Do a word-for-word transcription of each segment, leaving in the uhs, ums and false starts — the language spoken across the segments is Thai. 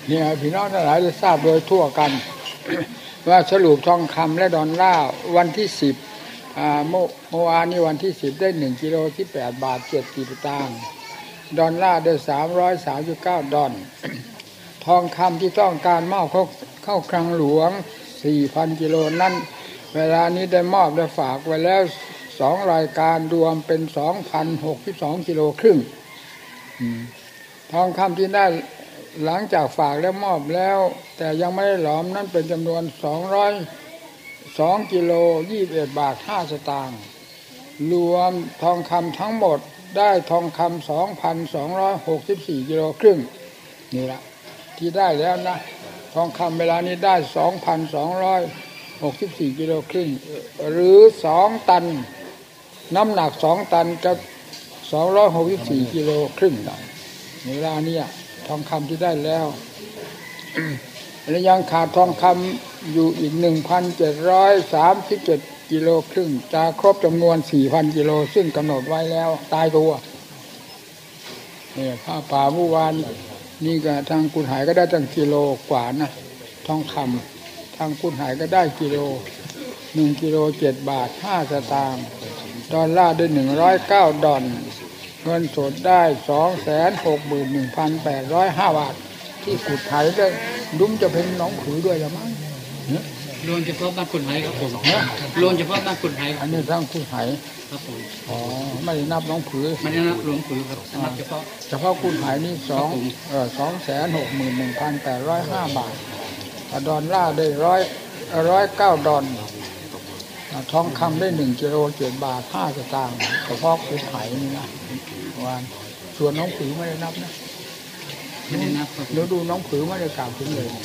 เนี่ยพี่น้องทั้งหลายได้ทราบโดยทั่วกันว่าสรุปทองคำและดอลลาร์วันที่สิบอ่าเมื่อเมื่อวานนี้วันที่สิบได้หนึ่งกิโลที่แปดบาทเจ็ดสิบสตางค์ดอลลาร์ได้สามร้อยสามสิบเก้าดอลทองคำที่ต้องการมอบเข้าเข้าคลังหลวงสี่พันกิโลนั้นเวลานี้ได้มอบได้ฝากไว้แล้วสองรายการรวมเป็นสองพันหกสิบสองกิโลครึ่งทองคำที่ได้หลังจากฝากแล้วมอบแล้วแต่ยังไม่ได้หลอมนั้นเป็นจำนวนสองร้อยสองกิโลยี่สิบเอ็ดบาทห้าสตางค์รวมทองคำทั้งหมดได้ทองคำสองพันสองร้อยหกสิบสี่กิโลครึ่งนี่ละที่ได้แล้วนะทองคำเวลานี้ได้สองพันสองร้อยหกสิบสี่กิโลครึ่งหรือสองตันน้ำหนักสองตันกับสองร้อยหกสิบสี่กิโลครึ่งนะเวลานี้ทองคำที่ได้แล้วและยังขาดทองคำอยู่อีก หนึ่งพันเจ็ดร้อยสามสิบเจ็ดกิโลครึ่งจะครบจำนวน สี่พันกิโลซึ่งกำหนดไว้แล้วตายตัวเนี่ยผ้าป่าเมื่อวานนี่ก็ทางกุนหายก็ได้ตั้งกิโลกว่านะทองคำทางกุนหายก็ได้กิโลหนึ่งกิโลเจ็ดบาทห้าสตางค์ดอลลาร์ได้หนึ่งร้อยเก้าดอลเงินสดได้สองแสนหกหมื่นหนึ่งพันแปดร้อยห้าบาทที่กุดไถได้ดุ้มจะเป็นน้องผือด้วยละมั้งรวมเฉพาะบ้านกุนไหครับผมรวมเฉพาะบ้านกุนไหอันนี้ทั้งกุดไถครับผมอ๋อไม่ได้นับน้องผือไม่ได้นับรวมผือครับนับเฉพาะเฉพาะกุดไถนี่สองเออสองแสนหกหมื่นหนึ่งพันแปดร้อยห้าบาทดอลลาร์ได้ร้อยร้อยเก้าดอลทองคำได้หนึ่งกิโลเจ็ดบาทห้าสตางค์เฉพาะกุดไถนี่นะวันส่วนน้องผือไม่ได้นับนะไม่ได้นับเดี๋ยวดูน้องผือไม่ได้กล่าวถึงเลย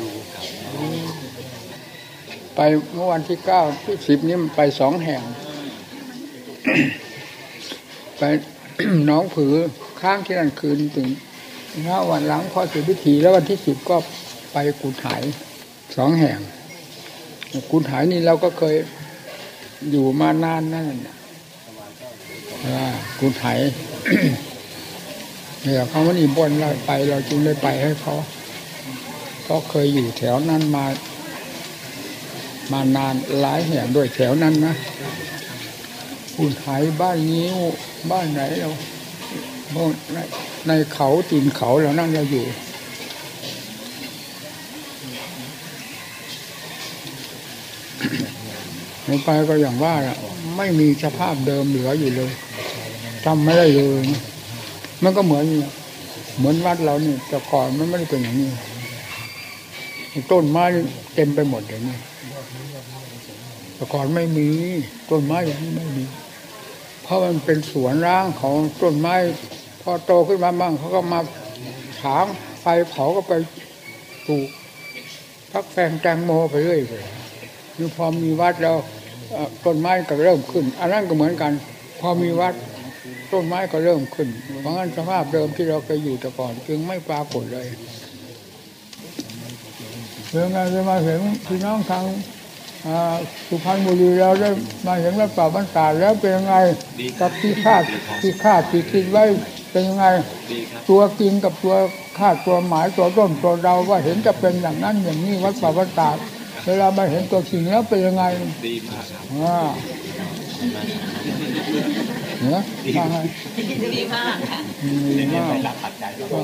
ไปเมื่อวันที่เก้าที่สิบนี้มันไปสองแห่งไป น้องผือค้างที่นั่นคืนถึงถ้าวันหลังพอเสร็จพิธีแล้ววันที่สิบก็ไปกุฏไหสองแห่งกุฏไหนี่เราก็เคยอยู่มานานนั่นน่ะกุฏไหเนี่ยเขาวันนี้บนเราไปเราจึงได้ไปให้เขาก็เคยอยู่แถวนั้นมามานานหลายแห่งด้วยแถวนั้นนะกุฏไหบ้านนิ้วบ้านไหนเราในในเขาตีนเขาเรานั่นเราอยู่ไปก็อย่างว่าไม่มีสภาพเดิมเหลืออยู่เลยจำไม่ได้เลยมันก็เหมือนเหมือนวัดเราเนี่ยแต่ก่อนมันไม่ได้เป็นอย่างนี้ต้นไม้เต็มไปหมดเลยนี่แต่ก่อนไม่มีต้นไม้อย่างนี้ไม่มีเพราะมันเป็นสวนร้างของต้นไม้พอโตขึ้นมาบ้างเขาก็มาถางไฟเผาก็ไปปลูกพักแฟงแตงโมไปเรื่อยเลยนี่พอมีวัดแล้วต้นไม้ก็เริ่มขึ้นอันนั้นก็เหมือนกันพอมีวัดต้นไม้ก็เริ่มขึ้นเพราะงั้นสภาพเดิมที่เราเคยอยู่แต่ก่อนจึงไม่ปรากฏเลยเรื่องงานจะมาเห็นพี่น้องทางสุพรรณบุรีเราได้มาเห็นวัดป่าบ้านตาดแล้วเป็นยังไงกับที่คาดที่คาดที่คิดไว้เป็นยังไงตัวจริงกับตัวคาดตัวหมายตัวต้นตัวเราว่าเห็นจะเป็นอย่างนั้นอย่างนี้วัดป่าบ้านตาดเวลามาเห็นตัวจริงแล้วเป็นยังไงดีมากอ่าเนี่ยดีมากดีมากค่ะดีมากรับปัจจัยก็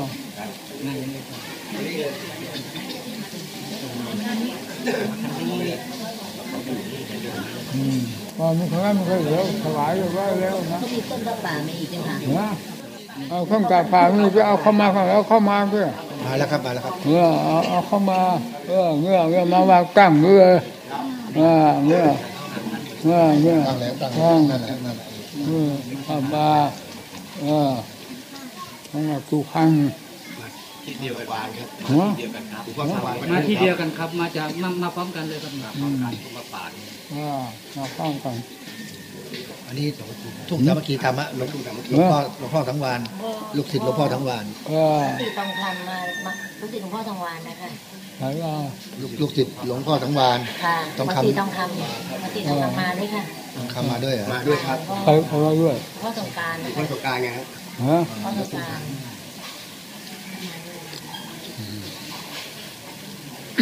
อืมพอมีคนนั้นมันก็เหลือถวายไว้แล้วนะมีต้นกระป่าไม่อีกค่ะนะเอาข้ามกาป่านี่ไปเอาเข้ามาข้างแล้วเข้ามาเพื่อมาแล้วครับมาแล้วครับเงื่อเอาเอาเข้ามาเออเงื่อเงื่อมาวางตั้งเงื่ออ่าเงื่อเงื่อเงื่อตั้งแล้วตั้งนั่นแหละนั่นแหละเออเข้ามาเออของเราทุกครั้งที่เดียวกันครับที่เดียวกันครับมาที่เดียวกันครับมาจากมามาพร้อมกันเลยครับมาพร้อมกันมาป่าอ่ามาพร้อมกันอันนี้ทุ่งสามัคคีธรรมะหลวงพ่อหลวงพ่อทั้งวานลูกศิษย์หลวงพ่อทั้งวานลูกศิษย์ทองคำมาลูกศิษย์หลวงพ่อทั้งวานนะคะใช่ว่าลูกศิษย์หลวงพ่อทั้งวานทองคำทองคำมาตีทองคำมาด้วยค่ะทองคำมาด้วยมาด้วยครับใครเขามาด้วยพ่อสงการพ่อสงการไงฮะพ่อสงการ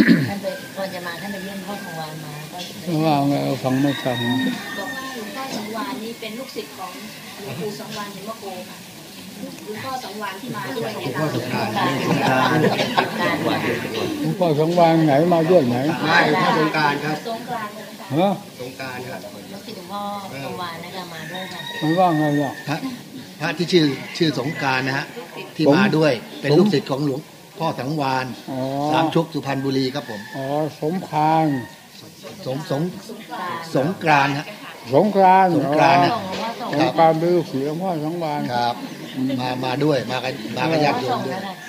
ท่านไปก่อนจะมาท่านไปเยี่ยมพ่อทองวานมาก็ว่าไงเอาฟังไม่ฟังบอกว่าหลวงพ่อสังวานนี่เป็นลูกศิษย์ของหลวงปู่สังวานเห็นว่าโกค่ะหลวงพ่อสังวานที่มาด้วยเนี่ยค่ะการการการหลวงพ่อสงวางไหนมาด้วยไหนไม่พระสงกรารครับสงกรานต์นะคะฮะสงกรารครับลูกศิษย์หลวงพ่อทองวานนะคะมาด้วยค่ะมันว่าไงล่ะพระพระที่ชื่อชื่อสงกรารนะฮะที่มาด้วยเป็นลูกศิษย์ของหลวงพ่อสังวานอ๋อสามชุกสุพรรณบุรีครับผมอ๋อสมพานสงสงสงกรานต์สงกรานต์ฮะสงกรานต์สงกรานต์ส่งหลวงพ่อส่งสงกรานต์เป็นลูกศิษย์หลวงพ่อสงวานครับ มามาด้วยมากันมากันญาติโยส่มงด้วยแล้วค่ะ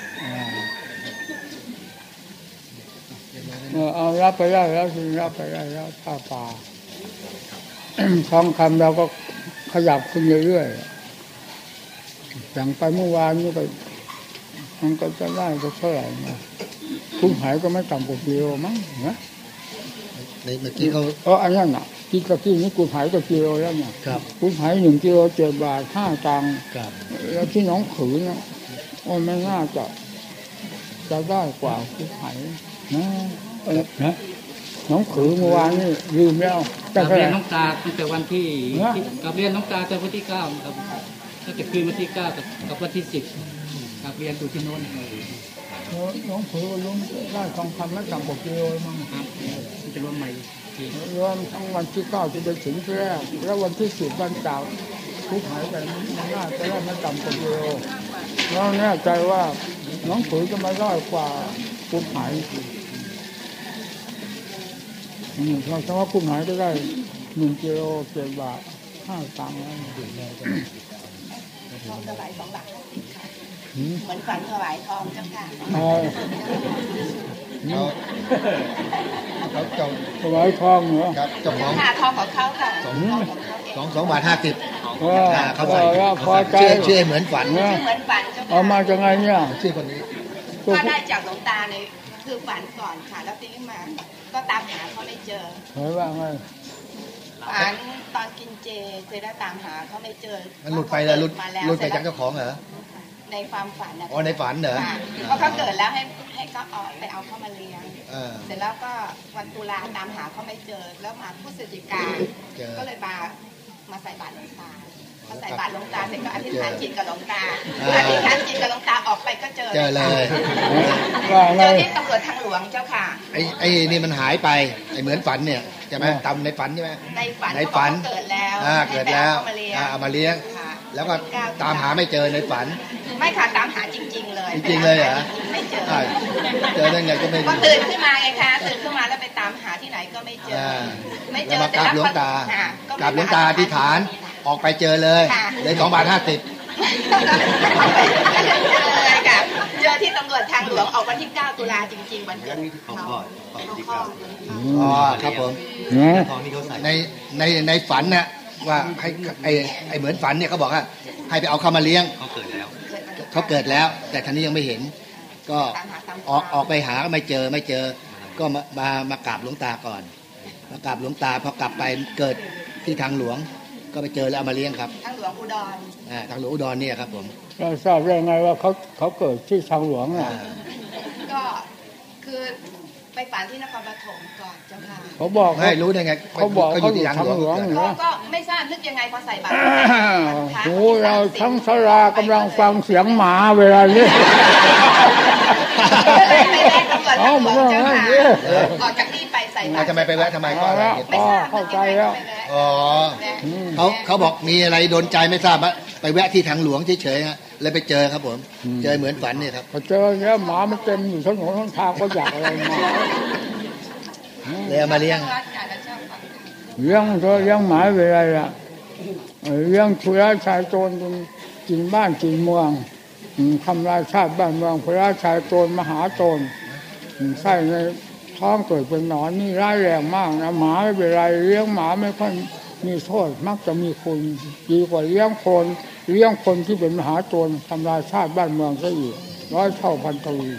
เออเอารับไปได้แล้วสิรับไปได้แล้วผ้าป่า ทองคำเราก็ขยับขึ้นเรื่อยๆอย่างไปเมื่อวานนี้ก็มันก็จะได้ก็เท่าไหร่มาคุณหายก็ไม่ต่ำกว่ากิโลมั้งนะในเมื่อกี้เขาเอออันนั้นน่ะกินกะทินี้กูหายก็กิโลแล้วเนี่ยครับกูหายหนึ่งกิโลเจ็ดบาทห้าตังค์ครับแล้วที่หน้องขืนเนี่ยโอ้ยไม่น่าจะจะได้กว่ากูหายนะเออนะหน้องขืนเมื่อวานนี่ลืมแล้วกลับเท่าเรีไหยนร่น้องตาตั้งแต่วันที่นะที่กลับเรียนน้องตาแต่วันที่เก้าครับตั้งแต่คืนวันที่เก้ากับกับวันที่สิบกลับเรียนอยู่ที่โน้นครับหน้องขืนก็ล้มได้ทองคำไม่ต่ำกว่ากิโลมั้งที่จะรวมใหม่ที่รวมทั้งวันที่เก้าจะไปถึงที่แรกแล้ววันที่สิบวันเก่าทุกหายไปมันน่าจะได้ไม่ต่ำกว่ากิโลแล้วแน่ใจว่าน้องผือจะไม่ได้กว่ากุ้งหายอืมเราเฉพาะกุ้งหายก็ได้หนึ่งกิโลเจ็ดบาทห้าตังค์แล้วทองถวายสองบาทอืมเหมือนฝันถวายทองเจ้าค่ะเอาเขาเขาเจ้าถวายทองเหรอครับเจ้าของค่ะทองของเขาค่ะสองทองของเขาเองสองสองบาทห้าสิบเออเขาใส่เออพอใจชื่อชื่อเหมือนฝันเนี่ยเหมือนฝันเจ้าเอามาค่ะจากไงเนี่ยชื่อคนนี้ตัวก็ได้จากหลวงตาในคือฝันก่อนค่ะแล้วทีนี้มา ก็ตามหาเขาไม่เจอเห็นว่าไงฝันตอนกินเจเคยได้ตามหาเขาไม่เจอมันหลุดไปแล้วหลุดมาแล้วหลุดไปจากเจ้าของเหรอในความฝันนะอ๋อในฝันเหรอค่ะเพราะเขาเกิดแล้วให้ให้เขาเอาไปเอาเขามาเลี้ยงเออเสร็จแล้วก็วันตุลาตามหาเขาไม่เจอ แล้วมาพฤศจิกาเจอก็เลยมามาใส่บาตรหลวงตาพอใส่บาตรหลวงตาเสร็จก็อธิษฐานจิตกับหลวงตาอ่าอธิษฐานจิตกับหลวงตาออกไปก็เจอเจอเลยว่าไงเจอที่ตำรวจทางหลวงเจ้าค่ะไอ้ไอ้นี่มันหายไปไอ้เหมือนฝันเนี่ยใช่ไหมตำในฝันใช่ไหมในฝันในฝันเขาบอกว่าเกิดแล้วอ่าเกิดแล้วให้ไปอ่าเอาเอาเขามามาเลี้เลี้ยยงงค่ะแล้วก็ตามหาไม่เจอในฝันไม่ค่ะตามหาจริง ๆ เลยจริงๆเลยเหรอไม่เจออ่าเจอได้ไงก็ไม่ก็รู้ตื่นขึ้นมาไงคะตื่นขึ้นมาแล้วไปตามหาที่ไหนก็ไม่เจออ่าไม่เจแล้วอมากราบหลวงตาค่ะกราบหลวงตาอธิษฐานออกไปเจอเลยค่ะเลยสองบาทห้าสิบเลยค่ะเจอที่ตำรวจทางหลวงออกวันที่เก้าตุลาจริง ๆ วันเกิดของพ่อของพ่ออ๋อครับผมนะในในในฝันน่ะว่าให้ไอไอเหมือนฝันเนี่ยเขาบอกว่าให้ไปเอาเข้ามาเลี้ยงเขาเกิดแล้วเขาเกิดแล้ว แต่ท่านนี้ยังไม่เห็น ก็ออกออกไปหาก็ไม่เจอไม่เจอ ก็มามามากราบหลวงตาก่อน มากราบหลวงตาพอกลับไปเกิดที่ทางหลวง ก็ไปเจอแล้วเอามาเลี้ยงครับทางหลวงอุดรอ่าทางหลวงอุดรเนี่ยครับผมเราทราบได้ไงว่าเขาเขาเกิดที่ทางหลวงน่ะอ่าก็คือไปฝันที่นครปฐมก่อนเจ้าค่ะเขาบอกไม่รู้ได้ไงเขาบอกก็อเขายู่อยู่ที่ทางทางหลวงหลวงเกิดเหรก็อก็ไม่ทราบนึกยังไงพอใส่บาตรโอ้เราทั้งสลากำลังฟังเสียงหมาเวลานี้ไปแม่ตำรวจทางหลวงเจ้าค่ะออกจากนี่ไปใส่บาอ่าตรทำไมไปแวะทำไมก็อะไรอย่างเงี้ยไม่ทราบเข้าใจแล้วอ๋อเขาเขาบอกมีอะไรโดนใจไม่ทราบอะไปแวะที่ทางหลวงเฉยๆฮะเลยไปเจอครับผม เจอเหมือนฝันเนี่ยครับพอเจอแล้วหมามันเต็มอยู่ถนนทั้งทางก็อยากอะไรมาเลยเอามาเลี้ยงเลี้ยงเธอเลี้ยงหมาเวลาละเลี้ยงชุระชายโจรจนกินบ้านกินเมืองทำลายชาติบ้านเมืองพระชายโจรมหาโจรไส้ในท้องเกิดเป็นหนอนนี่ร้ายแรงมากนะหมาไม่เป็นไรเลี้ยงหมาไม่ค่อยมีโทษมักจะมีคุณดีกว่าเลี้ยงคนเลี้ยงคนที่เป็นมหาโจรทำลายชาติบ้านเมืองซะอีกร้อยเท่าพันทวี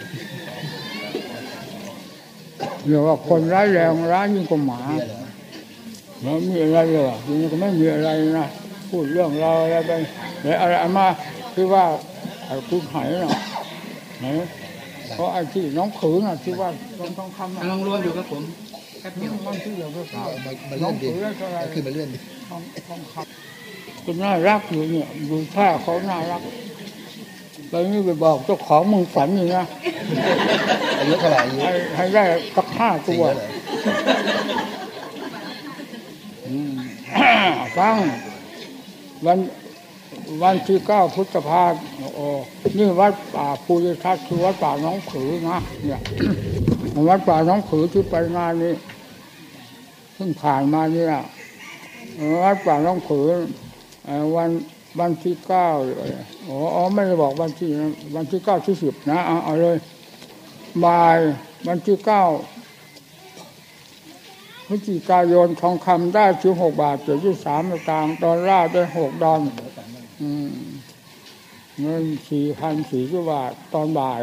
เรียกว่าคนร้ายแรงร้ายยิ่งกว่าหมาแล้วมีอะไรเลยทีนี้ก็ไม่มีอะไรนะพูดเรื่องเราอะไรไปแล้วอะไรมาคือว่าไอ้คุณหายเนาะไหนเพราะไอ้ที่น้องขืนน่ะที่ว่าลงทองคำกำลังรวมอยู่ครับผมแป๊บเดียวมันที่เดียวก็เข้ามามาเลื่อนดิขึ้นมาเลื่อนดิทองทองคำคุณน่ารักอยู่เนี่ยดูท่าเขาน่ารักแล้วนี่ไปบอกเจ้าของมึงฝันอยู่นะอายุเท่าไหร่อายุให้ให้ได้สักห้าตัว อืม ฟังวันวันที่เก้าพฤษภาคมโอ้นี่วัดป่าภูริทัศน์คือวัดป่าน้องผือนะเนี่ย วัดป่าน้องผือที่ไปงานนี้เพิ่งผ่านมานี่นะวัดป่าน้องผือวันวันที่เก้าอ๋อไม่ได้บอกวันที่วันที่เก้าที่สิบนะเอาเอาเลยบ่ายวันที่เก้าพฤศจิกายนทองคำได้สิบหกบาทเจ็ดสิบสามสตางค์ดอลลาร์ได้หกดอลเงินสี่พันสี่สิบบาทตอนบ่าย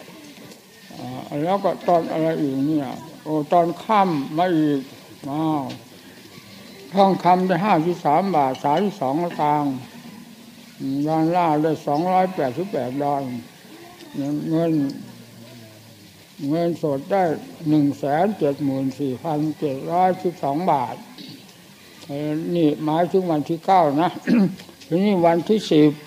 แล้วก็ตอนอะไรอีกเนี่ยโอ้ตอนค่ำมาอีกอ้าวทองคำได้ห้าสิบสามบาทสามสิบสองสตางค์ดอลลาร์ได้สองร้อยแปดสิบแปดดอลเงินเงินสดได้หนึ่งแสนเจ็ดหมื่นสี่พันเจ็ดร้อยสิบสองบาทนี่หมายถึงวันที่เก้านะ ทีนี้วันที่สิบ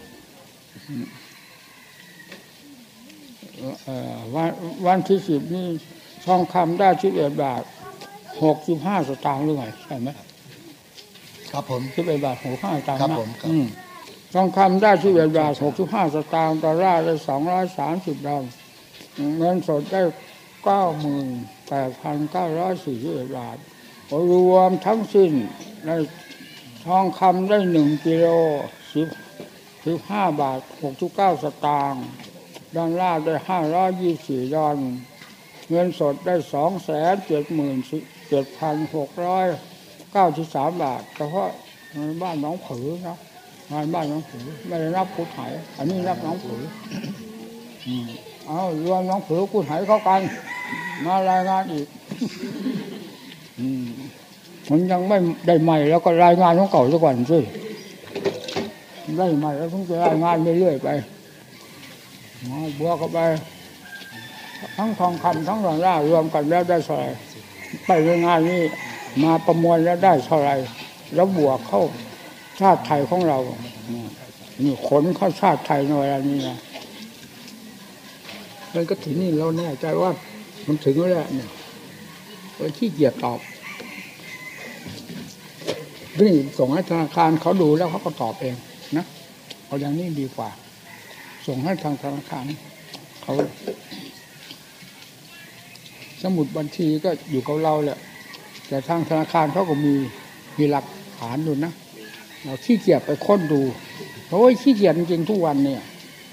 วันวันที่สิบนี่ทองคำได้สิบเอ็ดบาทหกสิบห้าสตางค์หรือไงใช่ไหมครับผมสิบเอ็ดบาทหกห้าสตางค์ครับนะผมทองคำได้สิบเอ็ดบาทหกสิบห้าสตางค์ดอลลาร์ได้สองร้อยสามสิบดอลลาร์เงินสดได้เก้าหมื่นแปดพันเก้าร้อยสี่สิบเอ็ดบาทรวมทั้งสิ้นในทองคำได้หนึ่งกิโลสิบสิบห้าบาทหกสิบเก้าสตางค์ดอลลาร์ได้ห้าร้อยยี่สิบสี่ดอลลาร์เงินสดได้สองแสนเจ็ดหมื่นเจ็ดพันหกร้อยเก้าสิบสามบาทเฉพาะบ้านน้องผือนะงานบ้านน้องผือไม่ได้รับผู้ถ่ายอันนี้รับน้องผือเอารวมน้องผือกู้หายเข้ากันมารายงานอีกมันยังไม่ได้ใหม่แล้วก็รายงานของเก่าสักวันสิได้ใหม่แล้วต้องจะรายงานเรื่อยๆไปบวกเข้าไปทั้งทองคำทั้งดอลลาร์รวมกันแล้วได้เท่าไหร่ไปรายงานนี้มาประมวลแล้วได้เท่าไหร่แล้วบวกเข้าชาติไทยของเรานี่ขนเข้าชาติไทยในเวลานี้นะมันก็ถึงนี่เราแน่ใจว่ามันถึงแล้วเนี่ยเราขี้เกียจตอบนี่ส่งให้ธนาคารเขาดูแล้วเขาก็ตอบเองนะเอาอย่างนี้ดีกว่าส่งให้ทางธนาคารเขาสมุดบัญชีก็อยู่กับเราแหละแต่ทางธนาคารเขาก็มีมีหลักฐานอยู่นะเราขี้เกียจไปค้นดูโอ้ยขี้เกียจจริงๆทุกวันเนี่ย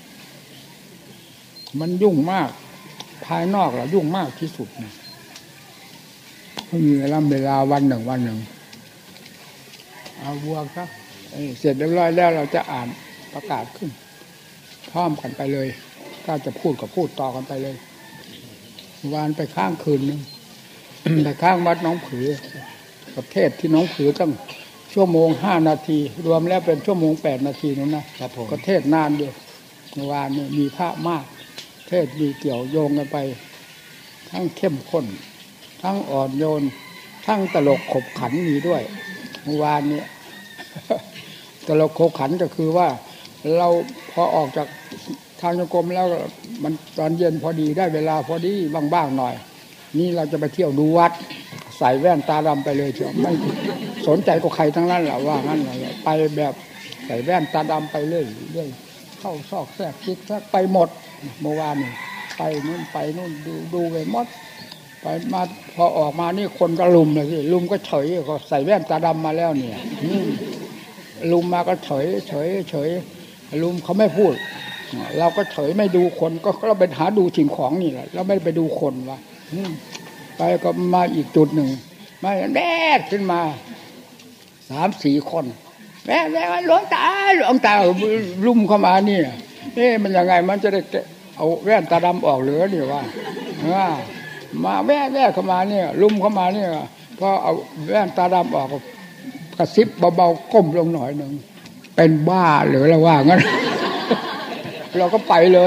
มันยุ่งมากภายนอกเรายุ่งมากที่สุดนะไม่มีเวลาเวลาวันหนึ่งวันหนึ่งเอาบวกครับเสร็จเรียบร้อยแล้วเราจะอ่านประกาศขึ้นพร้อมกันไปเลยถ้าจะพูดก็พูดต่อกันไปเลยวันไปข้างคืนนึง ไปข้างวัดน้องผือประเทศที่น้องผือตั้งชั่วโมงห้านาทีรวมแล้วเป็นชั่วโมงแปดนาทีนั่นนะครับผมประเทศนานเดียวเมื่อวานนี้มีพระมากเทศมีเกี่ยวโยงกันไปทั้งเข้มข้นทั้งอ่อนโยนทั้งตลกขบขันมีด้วยเมื่อวานนี้ ตลกขบขันก็คือว่าเราพอออกจากทางโยกรมแล้วมันตอนเย็นพอดีได้เวลาพอดีบ้างๆหน่อยนี่เราจะไปเที่ยวดูวัดใส่แว่นตาดำไปเลยเชียวไม่สนใจกับใครทั้งนั้นแหละว่างั้นเลยไปแบบใส่แว่นตาดำไปเรื่อยเรื่อยเข้าซอกแทรกคิดแทรกไปหมดเมื่อวานนี่ไปนู่นไปนู่นดูดูไปหมดไปมาพอออกมานี่คนก็ลุมเลยสิลุมก็เฉยก็ใส่แว่นตาดำมาแล้วเนี่ยลุมมาก็เฉยเฉยเฉยลุมเขาไม่พูดเราก็เฉยไม่ดูคนก็เราไปหาดูสิ่งของนี่แหละเราไม่ไปดูคนวะไปก็มาอีกจุดหนึ่งมาแม่ขึ้นมาสามสี่คนแม่แม่หลวงตาหลวงตาลุ่มเข้ามานี่เอ๊ะมันยังไงมันจะได้เอาแว่นตาดำออกเหลือนี่ว่าว่ามาแม่แม่เข้ามาเนี่ยลุ่มเข้ามาเนี่ยพอเอาแว่นตาดำออกกระซิบเบาๆก้มลงหน่อยหนึ่งเป็นบ้าหรืออะไรว่างั้นเราก็ไปเลยโอ้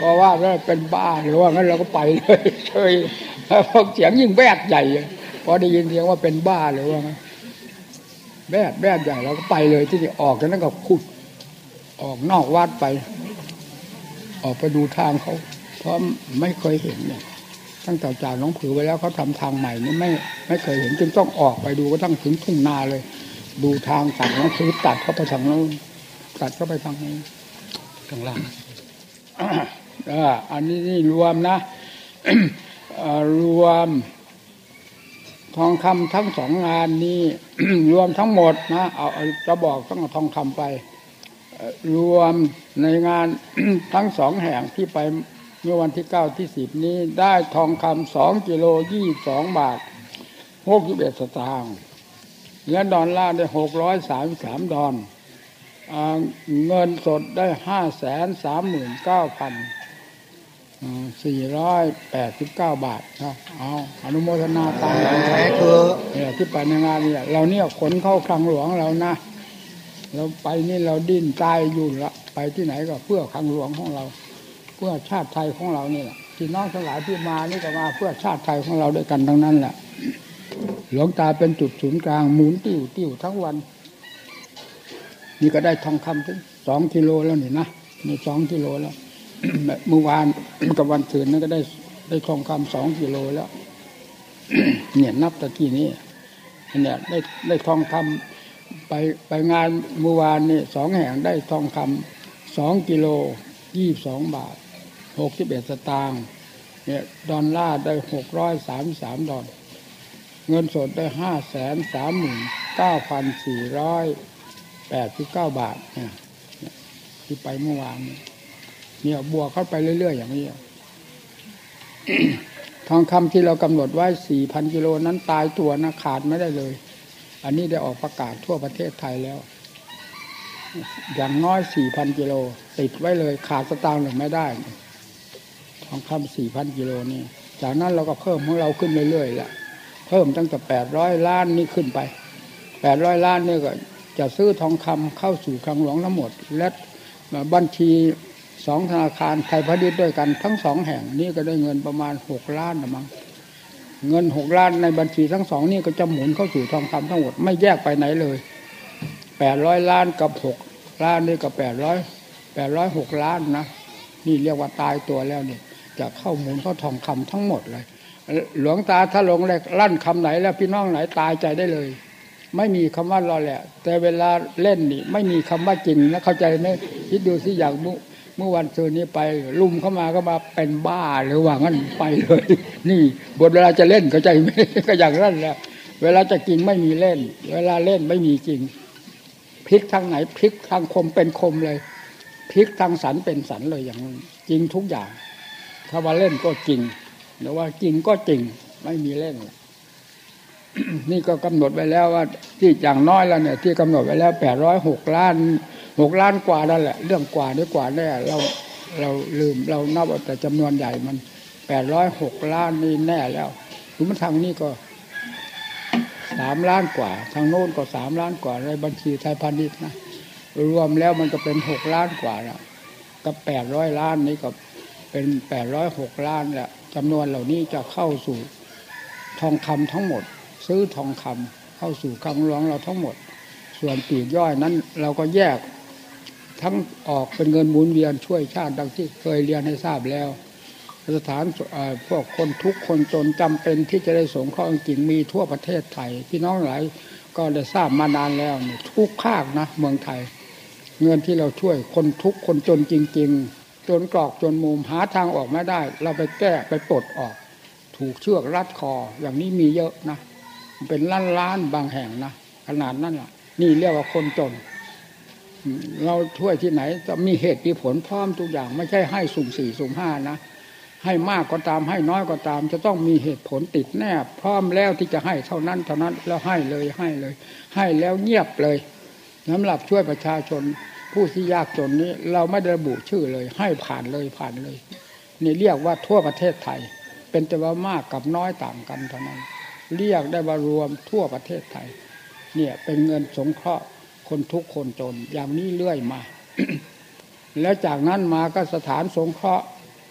อว่าแล้วเป็นบ้าหรือว่างั้นเราก็ไปเลยเฉยพอเสียงยิ่งแวดใหญ่พอได้ยินเสียงว่าเป็นบ้าหรือว่าแวดแวดใหญ่เราก็ไปเลยที่นี่ออกกันนั่นก็ขุดออกนอกวัดไปออกไปดูทางเขาเพราะไม่เคยเห็นเนี่ยตั้งแต่จ่าน้องผือไว้แล้วเขาทำทางใหม่นี่ไม่ไม่เคยเห็นจึงต้องออกไปดูก็ตั้งถึงทุ่งนาเลยดูทางตัดน้องผือตัดเข้าไปทางโน้นตัดเข้าไปทางนี้ข้างล่างอันนี้นี่รวมนะ รวมทองคำทั้งสองงานนี้ รวมทั้งหมดนะเอาจะบอกต้องเอาทองคำไปรวมในงาน ทั้งสองแห่งที่ไปเมื่อวันที่เก้าที่สิบนี้ได้ทองคำสองกิโลยี่สิบสองบาทหกสิบเอ็ดสตางค์และดอลลาร์ได้หกร้อยสามสิบสามดอลเงินสดได้ห้าแสนสามหมื่นเก้าพันสี่ร้อยแปดสิบเก้าบาทนะเอาอนุโมทนาตามเนี่ยที่ไปในงานเนี่ยเราเนี่ยขนเข้าคลังหลวงเรานะเราไปนี่เราดิ้นตายอยู่ละไปที่ไหนก็เพื่อคลังหลวงของเราเพื่อชาติไทยของเรานี่แหละที่น้องทั้งหลายที่มานี่ก็มาเพื่อชาติไทยของเราด้วยกันทั้งนั้นแหละหลวงตาเป็นจุดศูนย์กลางหมุนติ้วติ้วทั้งวันนี่ก็ได้ทองคำถึงสองกิโลแล้วนี่นะนี่สองกิโลแล้วเมื่อวานกับวันตื่นนั่นก็ได้ได้ทองคำสองกิโลแล้วเนี่ยนับตะกี้นี้เนี่ยได้ได้ทองคำไปไปงานเมื่อวานนี่สองแห่งได้ทองคำสองกิโลยี่สิบสองบาทหกสิบเอ็ดสตางค์เนี่ยดอลลาร์ได้หกร้อยสามสิบสามดอลเงินสดได้ห้าแสนสามหมื่นเก้าพันสี่ร้อยแปดสิบเก้าบาทเนี่ยที่ไปเมื่อวานเนี่ยบวกเข้าไปเรื่อยๆอย่างนี้ทองคำที่เรากำหนดไว้ สี่พัน กิโลนั้นตายตัวนะขาดไม่ได้เลยอันนี้ได้ออกประกาศทั่วประเทศไทยแล้วอย่างน้อย สี่พัน กิโลติดไว้เลยขาดสตางค์หนึ่งไม่ได้ทองคำ สี่พัน กิโลนี่จากนั้นเราก็เพิ่มของเราขึ้นเรื่อยๆละเพิ่มตั้งแต่แปดร้อยล้านนี่ขึ้นไปแปดร้อยล้านนี่ก็จะซื้อทองคำเข้าสู่คลังหลวงทั้งหมดและบัญชีสองธนาคารไทยพาณิชย์ด้วยกันทั้งสองแห่งนี้ก็ได้เงินประมาณหกล้านนะมั้งเงินหกล้านในบัญชีทั้งสองนี่ก็จะหมุนเข้าสู่ทองคำทั้งหมดไม่แยกไปไหนเลยแปดร้อยล้านกับหกล้านนี่ก็แปดร้อยแปดร้อยหกล้านนะนี่เรียกว่าตายตัวแล้วเนี่ยจะเข้าหมุนเข้าทองคำทั้งหมดเลยหลวงตาถ้าลงแรกลั่นคำไหนแล้วพี่น้องไหนตายใจได้เลยไม่มีคำว่ารอแหละแต่เวลาเล่นนี่ไม่มีคำว่าจริงนะเข้าใจไหมคิดดูสิอย่างเมื่อวันซื้อนี้ไปลุมเข้ามาก็มาเป็นบ้าหรือว่างั้นไปเลยนี่บทเวลาจะเล่นเข้าใจไหมก็อย่างนั้นแหละเวลาจะกินไม่มีเล่นเวลาเล่นไม่มีจริงพลิกทางไหนพลิกทางคมเป็นคมเลยพลิกทางสันเป็นสันเลยอย่างนั้นจริงทุกอย่างถ้าว่าเล่นก็จริงหรือว่าจริงก็จริงไม่มีเล่น นี่ก็กำหนดไว้แล้วว่าที่อย่างน้อยแล้วเนี่ยที่กำหนดไว้แล้วแปดร้อยหกล้านหกล้านกว่านั่นแหละเรื่องกว่าด้วยกว่าแน่เราเราลืมเรานับแต่จำนวนใหญ่มันแปดร้อยหกล้านนี่แน่แล้วถึงมันทางนี้ก็สามล้านกว่าทางโน้นก็สามล้านกว่าในบัญชีไทยพาณิชย์นะรวมแล้วมันก็เป็นหกล้านกว่าแล้วกับแปดร้อยล้านนี้ก็เป็นแปดร้อยหกล้านแหละจำนวนเหล่านี้จะเข้าสู่ทองคำทั้งหมดซื้อทองคำเข้าสู่คลังหลวงเราทั้งหมดส่วนปลีกย่อยนั้นเราก็แยกทั้งออกเป็นเงินหมุนเวียนช่วยชาติดังที่เคยเรียนให้ทราบแล้วสถานพวกคนทุกคนจนจำเป็นที่จะได้สงเคราะห์จริงมีทั่วประเทศไทยพี่น้องหลายก็ได้ทราบมานานแล้วทุกภาคนะเมืองไทยเงินที่เราช่วยคนทุกคนจนจริงๆจนกรอกจนมุมหาทางออกไม่ได้เราไปแก้ไปปลดออกถูกเชือกรัดคออย่างนี้มีเยอะนะเป็นล้านล้านบางแห่งนะขนาดนั้นแหละนี่เรียกว่าคนจนเราช่วยที่ไหนจะมีเหตุมีผลพร้อมทุกอย่างไม่ใช่ให้สุ่มสี่สุ่มห้านะให้มากก็ตามให้น้อยก็ตามจะต้องมีเหตุผลติดแนบพร้อมแล้วที่จะให้เท่านั้นเท่านั้นแล้วให้เลยให้เลยให้แล้วเงียบเลยสำหรับช่วยประชาชนผู้ที่ยากจนนี้เราไม่ได้ระบุชื่อเลยให้ผ่านเลยผ่านเลยนี่เรียกว่าทั่วประเทศไทยเป็นแต่ว่ามากกับน้อยต่างกันเท่านั้นเรียกได้ว่ารวมทั่วประเทศไทยเนี่ยเป็นเงินสงเคราะห์คนทุกคนจนอย่างนี้เรื่อยมา แล้วจากนั้นมาก็สถานสงเคราะห์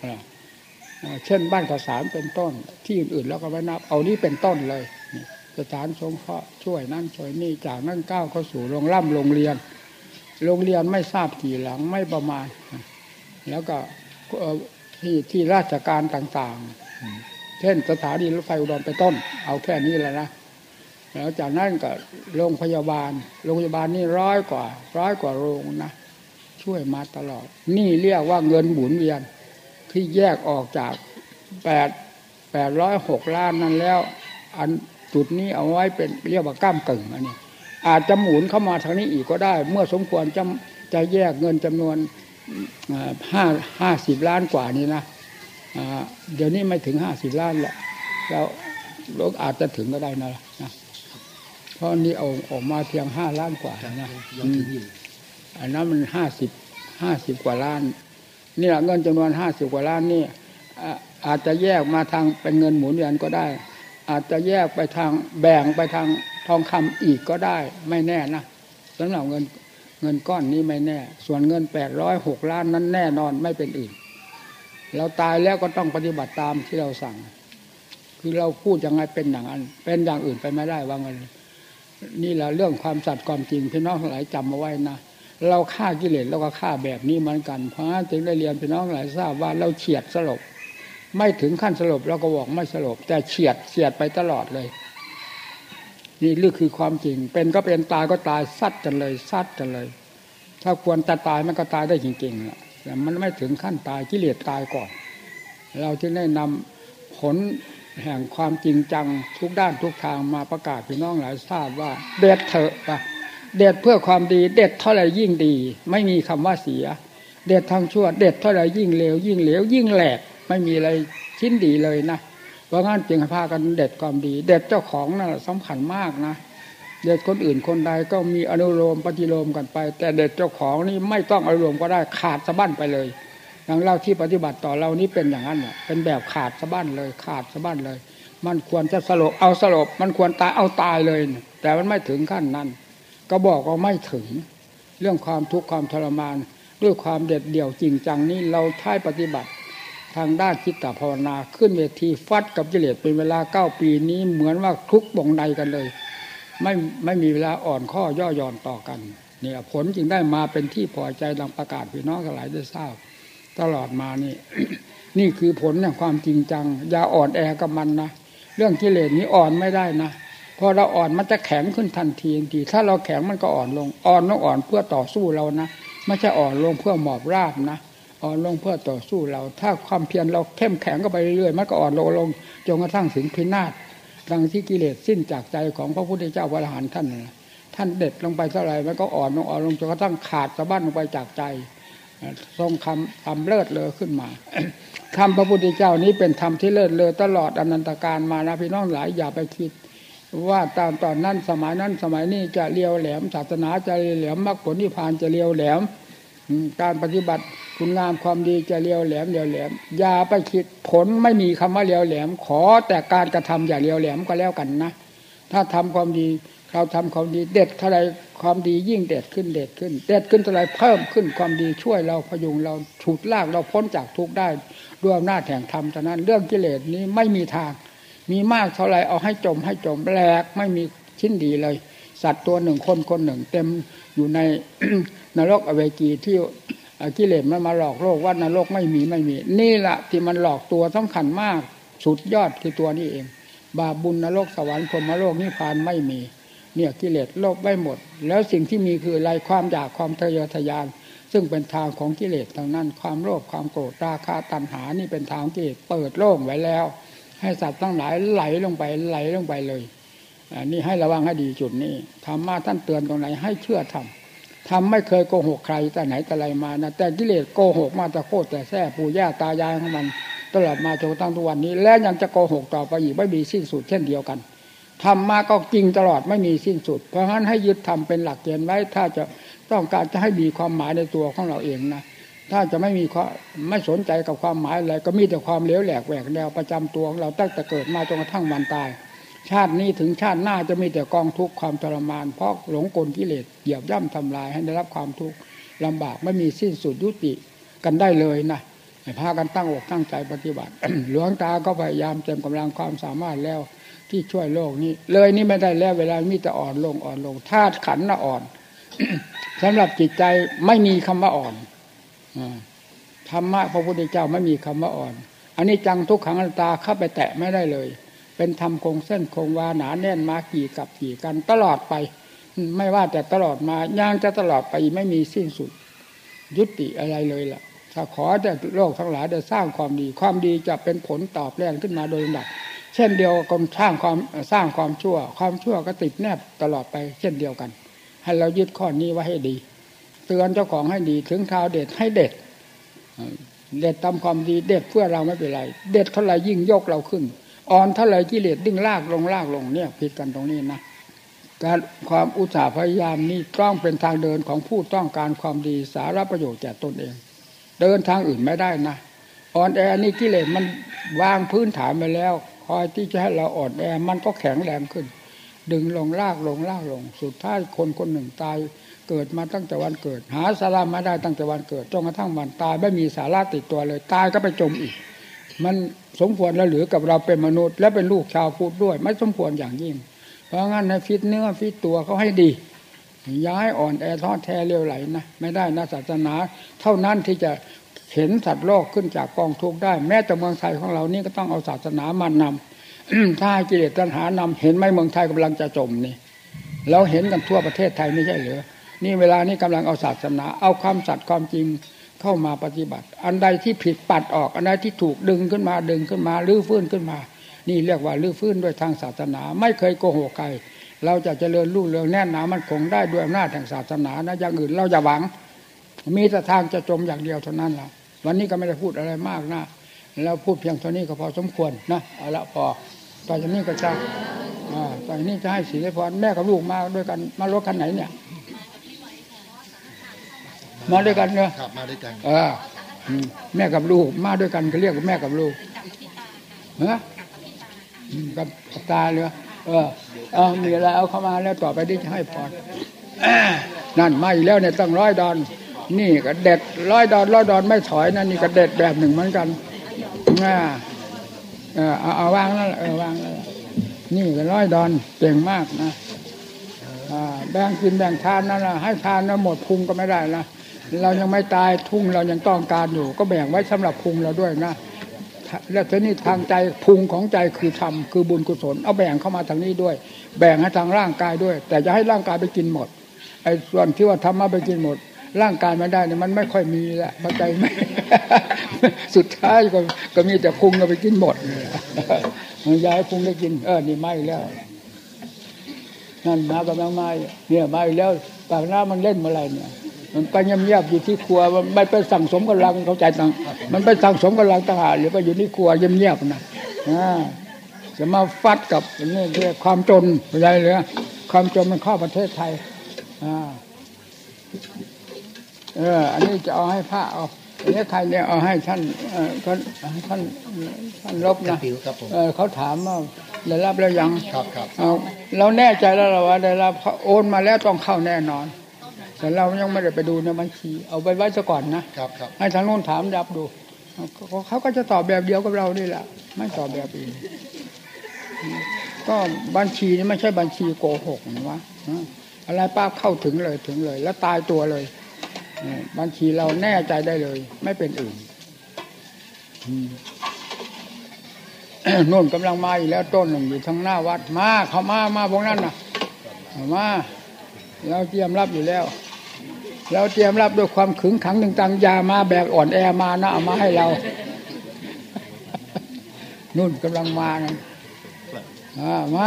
เช่นบ้านข้าวสารเป็นต้นที่อื่นๆแล้วก็ไม่นับเอานี้เป็นต้นเลยสถานสงเคราะห์ช่วยนั่นช่วยนี่จากนั่นก้าวเข้าสู่โรงร่ำโรงเรียนโรงเรียนไม่ทราบกี่หลังไม่ประมาณแล้วก็ที่ที่ราชการต่างๆเช่นสถานีรถไฟอุดรเป็นต้นเอาแค่นี้แหละนะแล้วจากนั้นก็โรงพยาบาลโรงพยาบาลนี่ร้อยกว่าร้อยกว่าโรงนะช่วยมาตลอดนี่เรียกว่าเงินหมุนเวียนที่แยกออกจากแปดแปดร้อยหกล้านนั้นแล้วอันจุดนี้เอาไว้เป็นเรียกว่าก้ามกึ่งอันนี้อาจจะหมุนเข้ามาทางนี้อีกก็ได้เมื่อสมควรจะจะแยกเงินจำนวนห้าห้าสิบล้านกว่านี้นะเดี๋ยวนี้ไม่ถึงห้าสิบล้านแหละแล้วรถอาจจะถึงก็ได้นะนะเพราะนี้เอาออกมาเพียงห้าล้านกว่านะอันนั้นมันห้าสิบห้าสิบกว่าล้านนี่แหละเงินจำนวนห้าสิบกว่าล้านนี่อาจจะแยกมาทางเป็นเงินหมุนเวียนก็ได้อาจจะแยกไปทางแบ่งไปทางทองคำอีกก็ได้ไม่แน่นะสำหรับเงินเงินก้อนนี้ไม่แน่ส่วนเงินแปดร้อยหกล้านนั้นแน่นอนไม่เป็นอื่นเราตายแล้วก็ต้องปฏิบัติตามที่เราสั่งคือเราพูดยังไงเป็นอย่างนั้นเป็นอย่างอื่นไปไม่ได้ว่างั้นนี่แหละเรื่องความสัตย์ความจริงพี่น้องทั้งหลายจำเอาไว้นะเราฆ่ากิเลสเราก็ฆ่าแบบนี้เหมือนกันเพราะฉะนั้นจึงได้เรียนพี่น้องหลายทราบว่าเราเฉียดสลบไม่ถึงขั้นสลบเราก็บอกไม่สลบแต่เฉียดเฉียดไปตลอดเลยนี่ลึกคือความจริงเป็นก็เป็นตายก็ตายซัดกันเลยซัดกันเลยถ้าควรจะตายมันก็ตายได้จริงๆล่ะแต่มันไม่ถึงขั้นตายกิเลสตายก่อนเราจึงได้นำผลแห่งความจริงจังทุกด้านทุกทางมาประกาศพี่น้องหลายทราบว่าเด็ดเถอะป่ะเด็ดเพื่อความดีเด็ดเท่าไรยิ่งดีไม่มีคำว่าเสียเด็ดทางชั่วเด็ดเท่าไรยิ่งเลวยิ่งเหลวยิ่งแหลกไม่มีอะไรชิ้นดีเลยนะเพราะงั้นจึงพากันเด็ดความดีเด็ดเจ้าของน่ะสำคัญมากนะเด็ดคนอื่นคนใดก็มีอนุโลมปฏิโลมกันไปแต่เด็ดเจ้าของนี่ไม่ต้องอนุโลมก็ได้ขาดสะบั้นไปเลยอย่างเราที่ปฏิบัติต่อเรานี้เป็นอย่างนั้นน่ะเป็นแบบขาดสะบั้นเลยขาดสะบั้นเลยมันควรจะสลบเอาสลบมันควรตายเอาตายเลยแต่มันไม่ถึงขั้นนั้นก็บอกว่าไม่ถึงเรื่องความทุกข์ความทรมานด้วยความเด็ดเดี่ยวจริงจังนี้เราใช้ปฏิบัติทางด้านจิตภาวนาขึ้นเวทีฟัดกับกิเลสเป็นเวลาเก้าปีนี้เหมือนว่าทุกบ่งใดกันเลยไม่ไม่มีเวลาอ่อนข้อย่อหย่อนต่อกันเนี่ยผลจึงได้มาเป็นที่พอใจดังประกาศพี่น้องทั้งหลายได้ทราบตลอดมานี่ นี่คือผลแห่งความจริงจังอย่าอ่อนแอกับมันนะเรื่องกิเลสนี้อ่อนไม่ได้นะพอเราอ่อนมันจะแข็งขึ้นทันทีทันทีถ้าเราแข็งมันก็อ่อนลงอ่อนต้องอ่อนเพื่อต่อสู้เรานะไม่ใช่อ่อนลงเพื่อหมอบราบนะอ่อนลงเพื่อต่อสู้เราถ้าความเพียรเราเข้มแข็งก็ไปเรื่อยๆมันก็อ่อนลงลงจนกระทั่งถึงพินาศดังที่กิเลสสิ้นจากใจของพระพุทธเจ้าพระอรหันต์ท่านท่านเด็ดลงไปเท่าไหร่มันก็อ่อนลงอ่อนลงจนกระทั่งขาดสะบั้นลงไปจากใจทรงคำคำเลิศเลอขึ้นมา คำพระพุทธเจ้านี้เป็นธรรมที่เลิศเลอตลอดอนันตกาลมานะพี่น้องหลายอย่าไปคิดว่าตามตอนนั้นสมัยนั้นสมัยนี้จะเลียวแหลมศาสนาจะเลียวแหลมมรรคผลนิพพานจะเลียวแหลมการปฏิบัติคุณงามความดีจะเลียวแหลมเลียวแหลมอย่าไปคิดผลไม่มีคำว่าเลียวแหลมขอแต่การกระทำอย่าเลียวแหลมก็แล้วกันนะถ้าทำความดีเราทำความดีเด็ดเท่าไรความดียิ่งเด็ดขึ้นเด็ดขึ้นเด็ดขึ้นเท่าไรเพิ่มขึ้นความดีช่วยเราพยุงเราฉุดลากเราพ้นจากทุกข์ได้ด้วยอำนาจแห่งธรรมฉะนั้นเรื่องกิเลสนี้ไม่มีทางมีมากเท่าไรเอาให้จมให้จมแหลกไม่มีชิ้นดีเลยสัตว์ตัวหนึ่งคนคนหนึ่งเต็มอยู่ใน นรกอเวจีที่กิเลสมันมาหลอกโลกว่านรกไม่มีไม่มีนี่แหละที่มันหลอกตัวสำคัญมากสุดยอดคือตัวนี้เองบาปบุญนรกสวรรค์พรหมโลกนิพพานไม่มีเนี่ยกิเลสโลกไม่หมดแล้วสิ่งที่มีคืออะไรความอยากความทะเยอทะยานซึ่งเป็นทางของกิเลสทางนั้นความโลภความโกรธราคะตัณหานี่เป็นทางกิเลสเปิดโล่งไว้แล้วให้สัตว์ทั้งหลายไหลลงไปไหลลงไปเลยอันนี้ให้ระวังให้ดีจุดนี้ธรรมะท่านเตือนตรงไหนให้เชื่อธรรมธรรมไม่เคยโกหกใครแต่ไหนแต่ไรมานะแต่กิเลสโกหกมาแต่โคตรแต่แท้ปู่ย่าตายายของมันตลอดมาจนตั้งทุกวันนี้และยังจะโกหกต่อไปอีกไม่มีสิ้นสุดเช่นเดียวกันธรรมะก็จริงตลอดไม่มีสิ้นสุดเพราะฉะนั้นให้ยึดธรรมเป็นหลักเกณฑ์ไว้ถ้าจะต้องการจะให้มีความหมายในตัวของเราเองนะถ้าจะไม่มีไม่สนใจกับความหมายอะไรก็มีแต่ความเหลวแหลกแหวกแนวประจำตัวของเราตั้งแต่เกิดมาจนกระทั่งวันตายชาตินี้ถึงชาติหน้าจะมีแต่กองทุกข์ความทรมานเพราะหลงกลกิเลสเหยียบย่ำทำลายให้ได้รับความทุกข์ลำบากไม่มีสิ้นสุดยุติกันได้เลยนะให้พากันตั้งอกตั้งใจปฏิบัติ หลวงตาก็พยายามเต็มกำลังความสามารถแล้วที่ช่วยโลกนี้เลยนี่ไม่ได้แล้วเวลามีแต่อ่อนลงอ่อนลงธาตุขันธ์น่ะอ่อน สำหรับจิตใจไม่มีคำว่าอ่อนธรรมะพระพุทธเจ้าไม่มีคำว่าอ่อนอันนี้จังทุกขังอนัตตาเข้าไปแตะไม่ได้เลยเป็นธรรมคงเส้นคงวาหนาแน่นมากี่กับกี่กันตลอดไปไม่ว่าแต่ตลอดมายังจะตลอดไปไม่มีสิ้นสุดยุติอะไรเลยล่ะถ้าขอแต่โลกทั้งหลายได้สร้างความดีความดีจะเป็นผลตอบแทนขึ้นมาโดยลำดับเช่นเดียวกับสร้างความสร้างความชั่วความชั่วก็ติดแนบตลอดไปเช่นเดียวกันให้เรายึดข้อนี้ไว้ให้ดีเตือนเจ้าของให้ดีถึงคราวเด็ดให้เด็ดเด็ดตามความดีเด็ดเพื่อเราไม่เป็นไรเด็ดเท่าไรยิ่งยกเราขึ้นอ่อนเท่าไรกิเลสดึงลากลงลากลงเนี่ยผิดกันตรงนี้นะการความอุตสาห์พยายามนี่ต้องเป็นทางเดินของผู้ต้องการความดีสาระประโยชน์แก่ตนเองเดินทางอื่นไม่ได้นะอ่อนแอนี่กิเลสมันวางพื้นฐานไปแล้วคอยที่จะให้เราอ่อนแอมันก็แข็งแรงขึ้นดึงลงลากลงลากลงสุดท้ายคนคนหนึ่งตายเกิดมาตั้งแต่วันเกิดหาสาระไม่ได้ตั้งแต่วันเกิดจนกระทั่งวันตายไม่มีสาระติดตัวเลยตายก็ไปจมอีกมันสมควรแล้วหรือกับเราเป็นมนุษย์และเป็นลูกชาวพุทธด้วยไม่สมควรอย่างยิ่งเพราะงั้นในฟิตเนื้อฟิตตัวเขาให้ดีย้ายอ่อนแอท้อแท้เร็วไหลนะไม่ได้นะศาสนาเท่านั้นที่จะเห็นสัตว์โลกขึ้นจากกองทุกข์ได้แม้แต่เมืองไทยของเรานี่ก็ต้องเอาศาสนามานำ ถ้ากิเลสตัณหานำเห็นไหมเมืองไทยกำลังจะจมนี่เราเห็นกันทั่วประเทศไทยไม่ใช่เหรอนี่เวลานี้กำลังเอาศาสนาเอาความสัตย์ความจริงเข้ามาปฏิบัติอันใดที่ผิดปัดออกอันใดที่ถูกดึงขึ้นมาดึงขึ้นมาลื้อฟื้นขึ้นมานี่เรียกว่าลื้อฟื้นด้วยทางศาสนาไม่เคยโกหกใครเราจะเจริญรุ่งเรืองแน่นหนามันคงได้ด้วยอำนาจแห่งศาสนานะอย่างอื่นเราจะหวังมีแต่ทางจะจมอย่างเดียวเท่านั้นล่ะวันนี้ก็ไม่ได้พูดอะไรมากนะแล้วพูดเพียงเท่านี้ก็พอสมควรนะเอาละพอตอนนี้ก็จะอ่าตอนนี้จะให้ศีลพรแม่กับลูกมาด้วยกันมารถคันไหนเนี่ยมาด้วยกันเนอะครับมาด้วยกันเออแม่กับลูกมาด้วยกันเขาเรียกว่าแม่กับลูกฮะกับตาเลยเออเอามีอะไรเอาเข้ามาแล้วต่อไปที่จะให้พรนั่นมาอีกแล้วเนี่ยตั้งร้อยดอนนี่ก็เด็ดร้อยดอนร้อยดอนไม่ถอยนะนี่ก็เด็ดแบบหนึ่งเหมือนกันอ่าเออเอาเอาวางแล้วเออวางแล้วนี่ก็ร้อยดอนเก่งมากนะอ่าแบ่งกินแบ่งทานนั่นแหละให้ทานแล้วหมดพุงก็ไม่ได้นะเรายังไม่ตายทุ่งเรายังต้องการอยู่ก็แบ่งไว้สำหรับพุงเราด้วยนะแล้วทีนี้ทางใจพุงของใจคือธรรมคือบุญกุศลเอาแบ่งเข้ามาทางนี้ด้วยแบ่งให้ทางร่างกายด้วยแต่จะให้ร่างกายไปกินหมดไอ้ส่วนที่ว่าธรรมะไปกินหมดร่างกายไม่ได้เนี่ยมันไม่ค่อยมีแหละเข้าใจไหม สุดท้ายก็ก็มีแต่พุงเราไปกินหมดมันย้ายพุงได้กินเออนี่ไม่แล้วนั่นมากำลังมาเนี่ยมาอีกแล้วปากน้ามันเล่นเมื่อไรเนี่ยมันไปเงียบๆอยู่ที่ครัวมันไม่ไปสั่งสมกำลังเข้าใจตังมันไปสั่งสมกำลังทหารหรือไปอยู่ที่ครัวเงียบๆนะจะมาฟัดกับนี่เรียกความจนอะไรเลยความจนมันเข้าประเทศไทยอ่าเอออันนี้จะเอาให้พระเอาอันนี้ใครเนี่ยเอาให้ท่านเออท่านท่านท่านรบนะเออเขาถามว่าได้รับแล้วยังครับครับเอาเราแน่ใจแล้วเราว่าได้รับโอนมาแล้วต้องเข้าแน่นอนแต่เรายังไม่ได้ไปดูในบัญชีเอาไปไว้ซะก่อนนะครับครับให้ทางโน้นถามรับดูเขาก็จะตอบแบบเดียวกับเรานี่แหละไม่ตอบแบบอื่นก็บัญชีนี่ไม่ใช่บัญชีโกหกนะวะอะไรป้าเข้าถึงเลยถึงเลยแล้วตายตัวเลยบัญชีเราแน่ใจได้เลยไม่เป็นอื่นโน่นกำลังมาอีกแล้วต้นหนึ่งอยู่ทางหน้าวัดมาเขามามาพวกนั้นนะมาเราเตรียมรับอยู่แล้วเราเตรียมรับด้วยความขึงขังต่างๆยามาแบกอ่อนแอมานะเอามาให้เรานู่นกำลังมาไงมา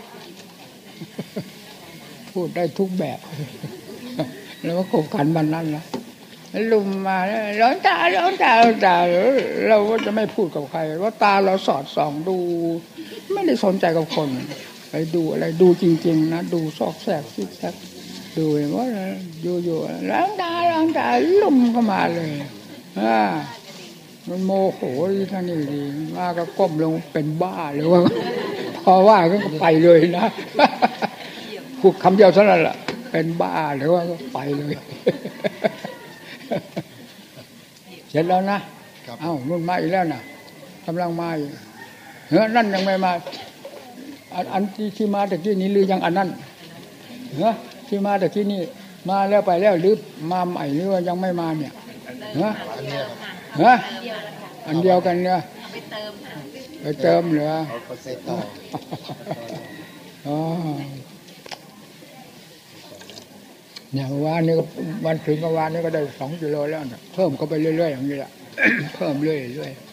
พูดได้ทุกแบบแล้วก็ขบขันบันนั้นนะลุมมาร้อนตาร้อนตาร้อนตาเราก็จะไม่พูดกับใครว่าตาเราสอดส่องดูไม่ได้สนใจกับคนไปดูอะไรดูจริงๆนะดูซอกแซกซิกแซกดูว่าอยู่ๆร้อนตาร้อนตาลุมเข้ามาเลยอ่ามันโมโหที่ท่านนี่ดีมาก็ก้มลงเป็นบ้าเลยว่าพอว่าก็ไปเลยนะพูดคำเดียวเท่านั้นแหละเป็นบ้าหรือว่าก็ไปเลยเสร็จแล้วนะเอ้านุ่นมาอีกแล้วน่ะกำลังมาอยู่เฮ้ยนั่นยังไม่มาอันอันที่ที่มาตะกี้นี้หรือยังอันนั้นเฮ้ยที่มาตะกี้นี้มาแล้วไปแล้วหรือมาใหม่หรือว่ายังไม่มาเนี่ยเฮ้ยเฮ้ยอันเดียวกันเนี่ยไปเติมไปเติมเหรอเขาเสร็จต่ออ๋อเนี่ยวันนี้ก็วันถึงกับวันนี้ก็ได้สองกิโลแล้วนะเพิ่มก็ไปเรื่อยๆอย่างนี้แหละ เพิ่มเรื่อย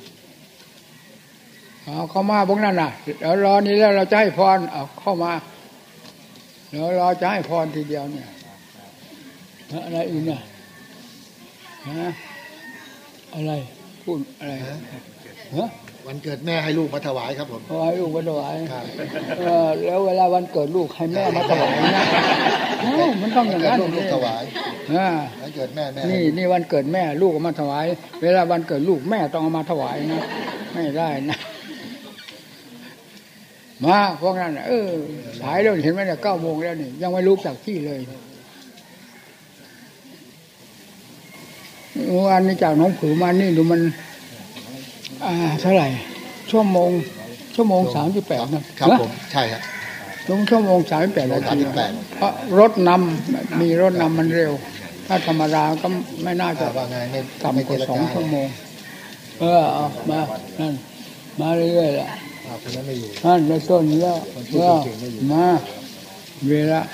ๆเอาเข้ามาพวกนั้นน่ะเดี๋ยวรอนี้แล้วเราจะให้พรเอาเข้ามาเดี๋ยวรอจะให้พรทีเดียวเนี่ยอะไรอีกเนี่ยฮะอะไรพูดอะไรฮะวันเกิดแม่ให้ลูกมาถวายครับผมให้ลูกมาถวายเออแล้วเวลาวันเกิดลูกให้แม่มาถวายนะมันต้องอย่างนั้นลูกถวายวันเกิดแม่แม่นี่นี่วันเกิดแม่ลูกเอามาถวายเวลาวันเกิดลูกแม่ต้องเอามาถวายนะไม่ได้นะมาพวกนั้นเออสายแล้วเห็นไหมเนี่ยเก้าโมงแล้วนี่ยังไม่ลุกจากที่เลยวันนี้จากน้องผือมานี่ดูมันอ่าเท่าไหร่ชั่วโมงชั่วโมงสามสิบแปดนะครับผมใช่ครับลงชั่วโมงสามสิบแปดนาทีเพราะรถนำมีรถนำมันเร็วถ้าธรรมดาก็ไม่น่าจะต่ำกว่าสองชั่วโมงเออเอามานั่นมาเรื่อยๆแหละนั่นในต้นนี้แล้วก็มาเวลา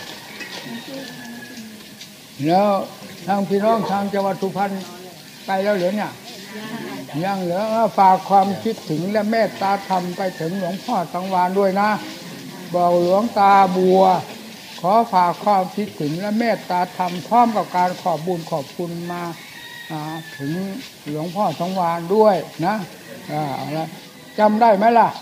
แล้วทางพี่น้องทางจังหวัดสุพรรณไปแล้วเหรอเนี่ยยังเหลือฝากความคิดถึงและเมตตาธรรมไปถึงหลวงพ่อสังวานด้วยนะบอกหลวงตาบัวขอฝากความคิดถึงและเมตตาธรรมพร้อมกับการขอบบุญขอบคุณมาถึงหลวงพ่อสังวานด้วยนะอะไรจำได้ไหมล่ะ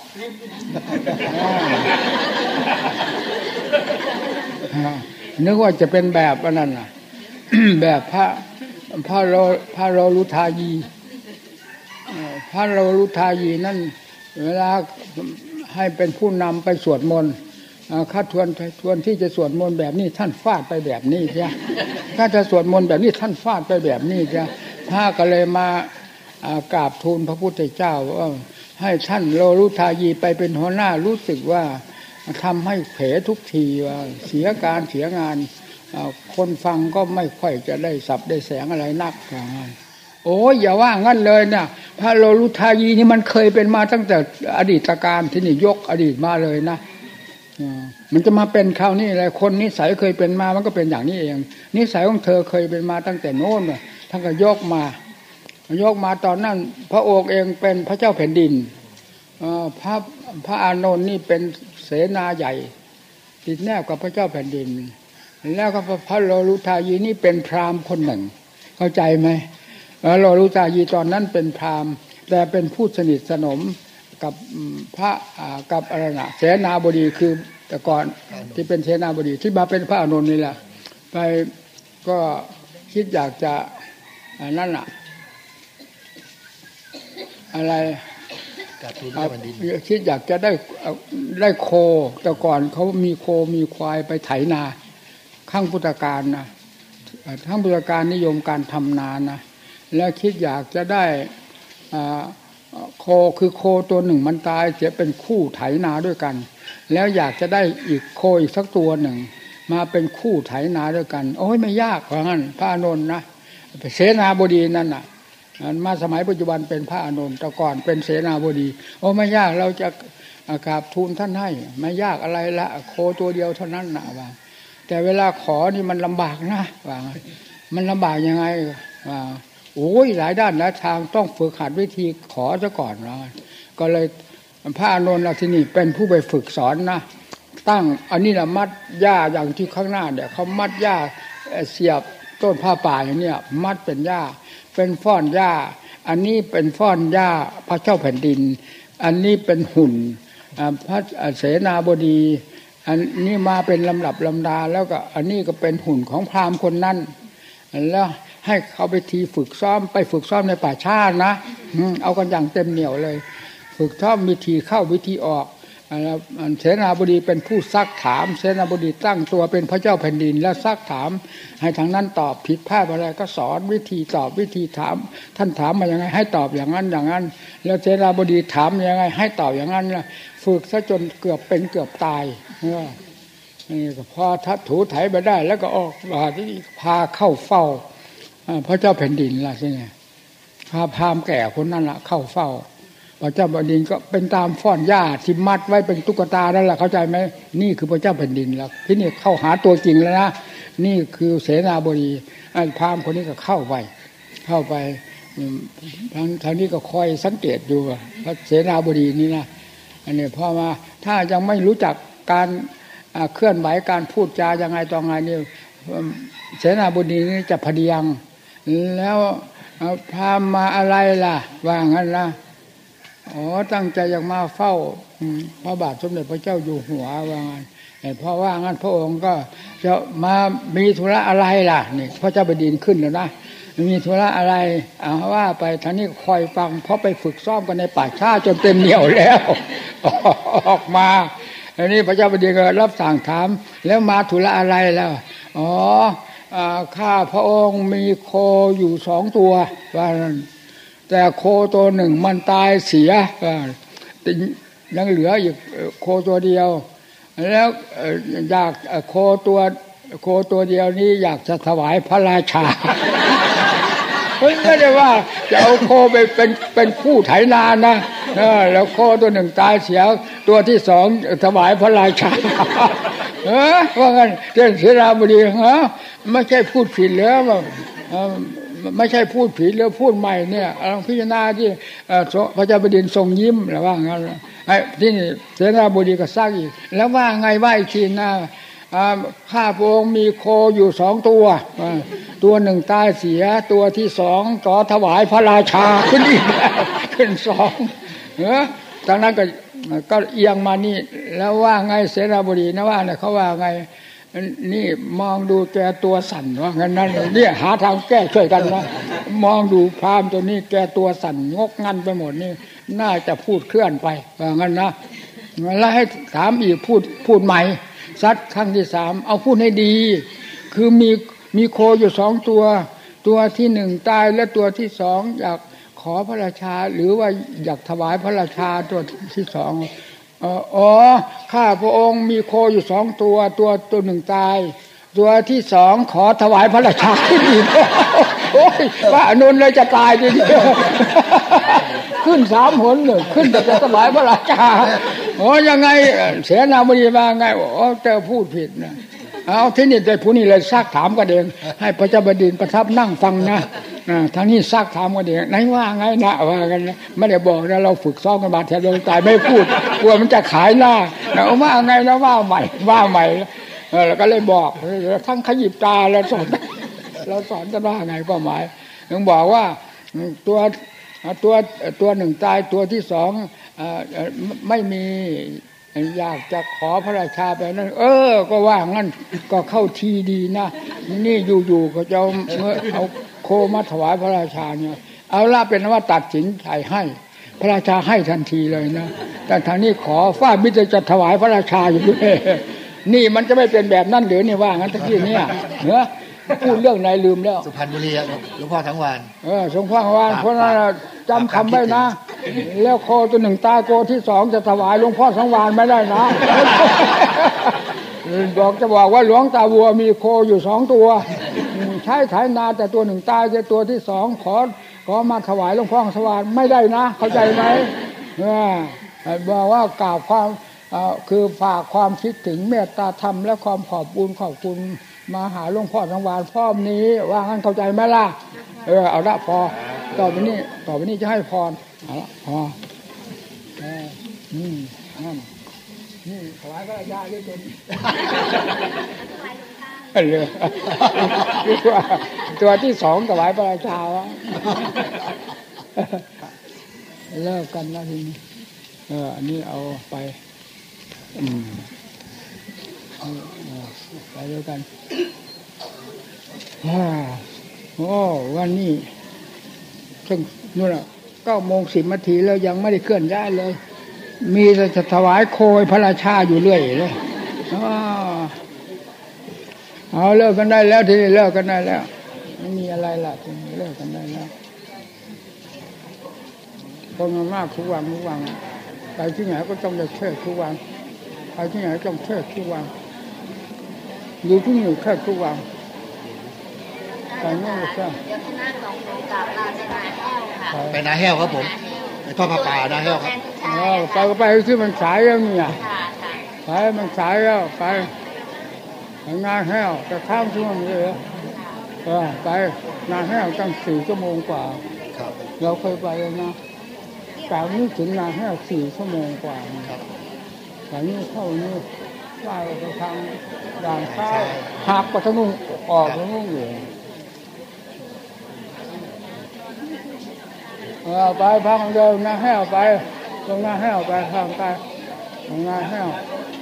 นึกว่าจะเป็นแบบนั้นน่ะ แบบพระพระโลพระโลลุทายีพระโลลุทายีนั่นเวลาให้เป็นผู้นำไปสวดมนต์ข้าทวนทวนที่จะสวดมนต์แบบนี้ท่านฟาดไปแบบนี้ใช่ถ้าจะสวดมนต์แบบนี้ท่านฟาดไปแบบนี้ใช่พระก็เลยมากราบทูลพระพุทธเจ้าว่าให้ท่านโลลุทายีไปเป็นหัวหน้ารู้สึกว่าทำให้เผลอทุกทีว่าเสียการเสียงานคนฟังก็ไม่ค่อยจะได้สับได้แสงอะไรนักโอ้ยอย่าว่างั้นเลยเนี่ยพระโลลุทายีนี่มันเคยเป็นมาตั้งแต่อดีตการที่นี่ยกอดีตมาเลยนะมันจะมาเป็นคราวนี้อะไรคนนิสัยเคยเป็นมามันก็เป็นอย่างนี้เองนิสัยของเธอเคยเป็นมาตั้งแต่โน้นท่านก็ยกมายกมาตอนนั้นพระองค์เองเป็นพระเจ้าแผ่นดินพระพระอานนท์นี่เป็นเสนาใหญ่ติดแนบกับพระเจ้าแผ่นดินแล้วก็พระโลลุทายีนี่เป็นพราหมณ์คนหนึ่งเข้าใจไหมโลลุทายีตอนนั้นเป็นพราหมณ์แต่เป็นผู้สนิทสนมกับพระกับอะไรนะเสนาบดีคือแต่ก่อนที่เป็นเสนาบดีที่มาเป็นพระอานนท์นี่แหละไปก็คิดอยากจะนั่นน่ะอะไรคิดอยากจะได้ได้โคแต่ก่อนเขามีโคมีควายไปไถนาข้างพุทธกาลนะข้างพุทธกาลนิยมการทำนานะแล้วคิดอยากจะได้โคคือโคตัวหนึ่งมันตายเสียเป็นคู่ไถนาด้วยกันแล้วอยากจะได้อีกโคอีกสักตัวหนึ่งมาเป็นคู่ไถนาด้วยกันโอ้ยไม่ยากเพราะงั้นพระอานนท์นะเสนาบดีนั่นน่ะมาสมัยปัจจุบันเป็นพระอานนท์แต่ก่อนเป็นเสนาบดีโอ้ไม่ยากเราจะกราบทูลท่านให้ไม่ยากอะไรละโคตัวเดียวเท่านั้นนะว่าแต่เวลาขอนี่มันลำบากนะว่ามันลำบากยังไงว่าโอ้ยหลายด้านหลายทางต้องฝึกหัดวิธีขอซะก่อนนะก็เลยพระอานนท์ที่นี่เป็นผู้ไปฝึกสอนนะตั้งอันนี้นะมัดหญ้าอย่างที่ข้างหน้าเนี่ยเขามัดหญ้าเสียบต้นผ้าป่าอย่างเนี้ยมัดเป็นหญ้าเป็นฟ้อนหญ้าอันนี้เป็นฟ้อนหญ้าพระเจ้าแผ่นดินอันนี้เป็นหุ่นพระเสนาบดีอันนี้มาเป็นลำดับลำดาแล้วก็อันนี้ก็เป็นหุ่นของพราหมณ์คนนั้นแล้วให้เขาไปทีฝึกซ้อมไปฝึกซ้อมในป่าช้านะเอากันอย่างเต็มเหนี่ยวเลยฝึกซ้อมวิธีเข้าวิธีออกแล้วเสนาบดีเป็นผู้ซักถามเสนาบดีตั้งตัวเป็นพระเจ้าแผ่นดินแล้วซักถามให้ทางนั้นตอบผิดพลาดอะไรก็สอนวิธีตอบวิธีถามท่านถามมาอย่างไงให้ตอบอย่างนั้นอย่างนั้นแล้วเสนาบดีถามยังไงให้ตอบอย่างนั้นล่ะฝึกซะจนเกือบเป็นเกือบตายนี่ก็พอทัดถูไถไปได้แล้วก็ออกมาที่พาเข้าเฝ้าพระเจ้าแผ่นดินล่ะใช่ไหมพาพามแก่คนนั้นล่ะเข้าเฝ้าพระเจ้าแผ่นดินก็เป็นตามฟ้อนหญ้าที่มัดไว้เป็นตุ๊กตานั่นแหละเข้าใจไหมนี่คือพระเจ้าแผ่นดินแล้วที่นี่เข้าหาตัวจริงแล้วนะนี่คือเสนาบดีไอ้พามคนนี้ก็เข้าไปเข้าไปทางทางนี้ก็คอยสังเกตอยู่พระเสนาบดีนี่นะอันนี้พอมาถ้ายังไม่รู้จักการเคลื่อนไหวการพูดจายังไงต่อไงนี่เสนาบดีนี่จะพเดียงแล้วพามมาอะไรล่ะว่างั้นล่ะอ๋อตั้งใจอยากมาเฝ้าพระบาทสมเด็จพระเจ้าอยู่หัวว่างั้นเพราะว่างั้นพระองค์ก็จะมามีธุระอะไรล่ะนี่พระเจ้าแผ่นดินขึ้นแล้วนะมีธุระอะไรเอาว่าไปท่านี้คอยฟังเพราะไปฝึกซ้อมกันในป่าช้าจนเต็มเหนียวแล้วออกมาอันนี้พระเจ้าแผ่นดินก็รับสั่งถามแล้วมาธุระอะไรแล้วอ๋อข้าพระองค์มีโคอยู่สองตัวว่าแต่โคตัวหนึ่งมันตายเสียยังเหลืออีกโคตัวเดียวแล้วอยากโคตัวโคตัวเดียวนี้อยากจะถวายพระราชาไม่ได้ว่าจะเอาโคไปเป็นเป็นผู้ไถนานะแล้วโคตัวหนึ่งตายเสียตัวที่สองถวายพระราชาเออว่างั้นเจ้าเสนาบดีฮะไม่ใช่พูดผิดแล้วไม่ใช่พูดผิดแล้วพูดใหม่เนี่ยลองพิจารณาที่พระเจ้าแผ่นดินทรงยิ้มแล้วว่างั้นไอ้ที่นี่เสนาบดีก็ซักอีกแล้วว่าไงว่าอีกทีนะข้าพระองค์มีโคอยู่สองตัวตัวหนึ่งตายเสียตัวที่สองต่อถวายพระราชาขึ้นอีกขึ้นสองเออจากนั้นก็ก็เอียงมานี่แล้วว่าไงเสนาบดีนะว่าเนี่ยเขาว่าไงนี่มองดูแกตัวสั่นว่างั้นนั่นเนี่ยหาทางแก้ช่วยกันนะมองดูพราหมณ์ตัวนี้แกตัวสั่นงกงันไปหมดนี่น่าจะพูดเคลื่อนไปว่างั้นนะแล้วให้ถามอีกพูดพูดใหม่ซัดครั้งที่สามเอาพูดให้ดีคือมีมีโคอยู่สองตัวตัวที่หนึ่งตายและตัวที่สองอยากขอพระราชาหรือว่าอยากถวายพระราชาตัวที่สองอ๋อข้าพระองค์มีโคอยู่สองตัวตัวตัวหนึ่งตายตัวที่สองขอถวายพระราชาขึ้นอีกโอ้ยว่าอนุนเลยจะตายทีเดียวขึ้นสามหนเลยขึ้นแต่จะถวายพระราชาโอ้ยังไงเสนาบดีว่าไงโอ้เจอพูดผิดนะเอาที่นี่แต่ผู้นี้เลยซักถามกันเองให้พระเจ้าแผ่นดินประทับนั่งฟังนะทางนี้ซักถามกันเองไหนว่าไงนะว่ากันนะไม่ได้บอกนะเราฝึกซ้อมกันมาแทนเราตายไม่พูดกลัวมันจะขายหน้าเอาว่าไงแล้วว่าใหม่ว่าใหม่แล้วก็เลยบอกทั้งขยิบตาแล้วสอนเราสอนกันว่าไงก็หมายยังบอกว่าตัวตัวตัวหนึ่งตายตัวที่สองไม่มีอยากจะขอพระราชาไปนั่นเออก็ว่างั้นก็เข้าทีดีนะนี่อยู่ๆก็จะเอาโคมาถวายพระราชาเนี่ยเอาละเป็นว่าตัดสินใจให้พระราชาให้ทันทีเลยนะแต่ทางนี้ขอฟ้ามิตรจะถวายพระราชาอยู่ด้วยนี่มันจะไม่เป็นแบบนั้นหรือนี่ว่างั้นตะกี้เนี่ยเนอะพูดเรื่องไหนลืมแล้วสุพรรณบุรีหลวงพ่อทั้งวันเออหลวงพ่อทั้งวันเพราะนั้นจำคำไว้นะแล้วโคตัวหนึ่งตายโคที่สองจะถวายหลวงพ่อทั้งวันไม่ได้นะบอกจะบอกว่าหลวงตาบัวมีโคอยู่สองตัวใช้ไถนาแต่ตัวหนึ่งตายแต่ตัวที่สองขอขอมาถวายหลวงพ่อทั้งวันไม่ได้นะเข้าใจไหมเออบอกว่ากราบความคือฝากความคิดถึงเมตตาธรรมและความขอบคุณขอบคุณมาหาหลวงพ่อทั้งวันพ่อมนี้ว่างั้นเข้าใจไหมล่ะเออเอาละพอต่อไปนี้ต่อไปนี้จะให้พรเอาละพอเอออืมนั่นนี่ถวายพระราชาด้วยตัวนี้เลยตัวที่สองถวายพระราชาวะเลิกกันแล้วทีนี้เอออันนี้เอาไปอืมไปด้วยกันโอ้วันนี้ถึงนู่นอ่ะเก้าโมงสิบนาทีแล้วยังไม่ได้เคลื่อนย้ายเลยมีแต่จะถวายโคยพระราชาอยู่เรื่อยเลยเอาเลิกกันได้แล้วทีนี้เลิกกันได้แล้วไม่มีอะไรละทีนี้เลิกกันได้แล้วคนมากทุกวันทุกวันไปที่ไหนก็ต้องได้เทศทุกวันไปที่ไหนต้องเทศทุกวันอยู่ที่นี่แค่ทุกวันไปนั่งก็ใช่เดี๋ยวคณะของหนูกลับลาไปนาแห้วค่ะไปนาแห้วครับผมไปทอดผ้าป่านาแห้วครับเออไปก็ไปที่มันสายแล้วเนี่ยค่ะค่ะไปมันสายแล้วไปไปงานแห้วจะข้ามช่วงนี้เหรอเออไปงานแห้วตั้งสี่ชั่วโมงกว่าครับเราเคยไปแล้วนะจากนี้ถึงงานแห้วสี่ชั่วโมงกว่าครับจากนี้เข้านี่ได้ไปทางด่านซ้ายหักไปทางนู้นออกทางนู้นอยู่เออไปพังเดินงานแห้วไปตรงงานแห้วไปทางใต้ตรงงานแห้ว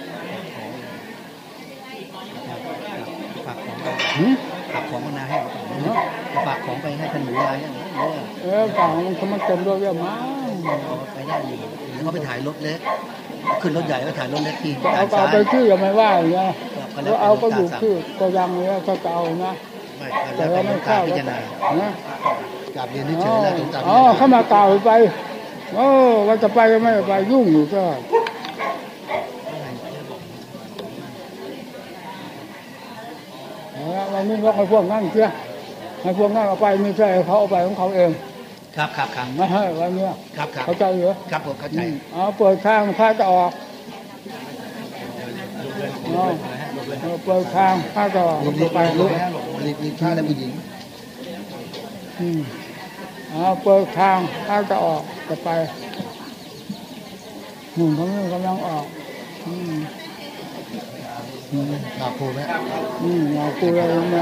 ฝากของไปหืมฝากของนาแห้วฝากของไปให้ท่านหนูนาเนี่ยเออฝั่งมันมันเต็มด้วยเยอะมากไปได้อยู่หรือเขาไปถ่ายรถเล็กขึ้นรถใหญ่ก็ถ่ายรถเล็กที่ก็เอาด้านเอาซ้ายไปชื่อยังไม่ว่าอย่างเงี้ยก็แล้วเอาก็อยู่ชื่อก็ยังเนี้ยก็จะเอานะไม่แต่แล้วว่าแต่ไม่หลวงตาเข้าพิจารณานะกราบเรียนเฉยๆแล้วหลวงตาอ๋อเข้ามากล่าวไปโอ้ว่าจะไปก็ไม่ไปยุ่งอยู่ก็วันนี้ก็ให้พวกนั่นเสียให้พวกนั่นเอาไปไม่ใช่เขาเอาไปของเขาเองครับครับครับไม่ให้วันนี้ครับครับเข้าใจเหรอครับผมเข้าใจเอาเปิดข้างพระจะออกเปิดข้างพระจะออกหลบหลบไปหลลุบกหลีกหลีกข้างและผู้หญิงอืมเอาเปิดทางถ้าจะออกจะไปหนุ่มเขาไม่กำลังออกอืมอืมหาโพไหมอืมเอาคุยอะไรมา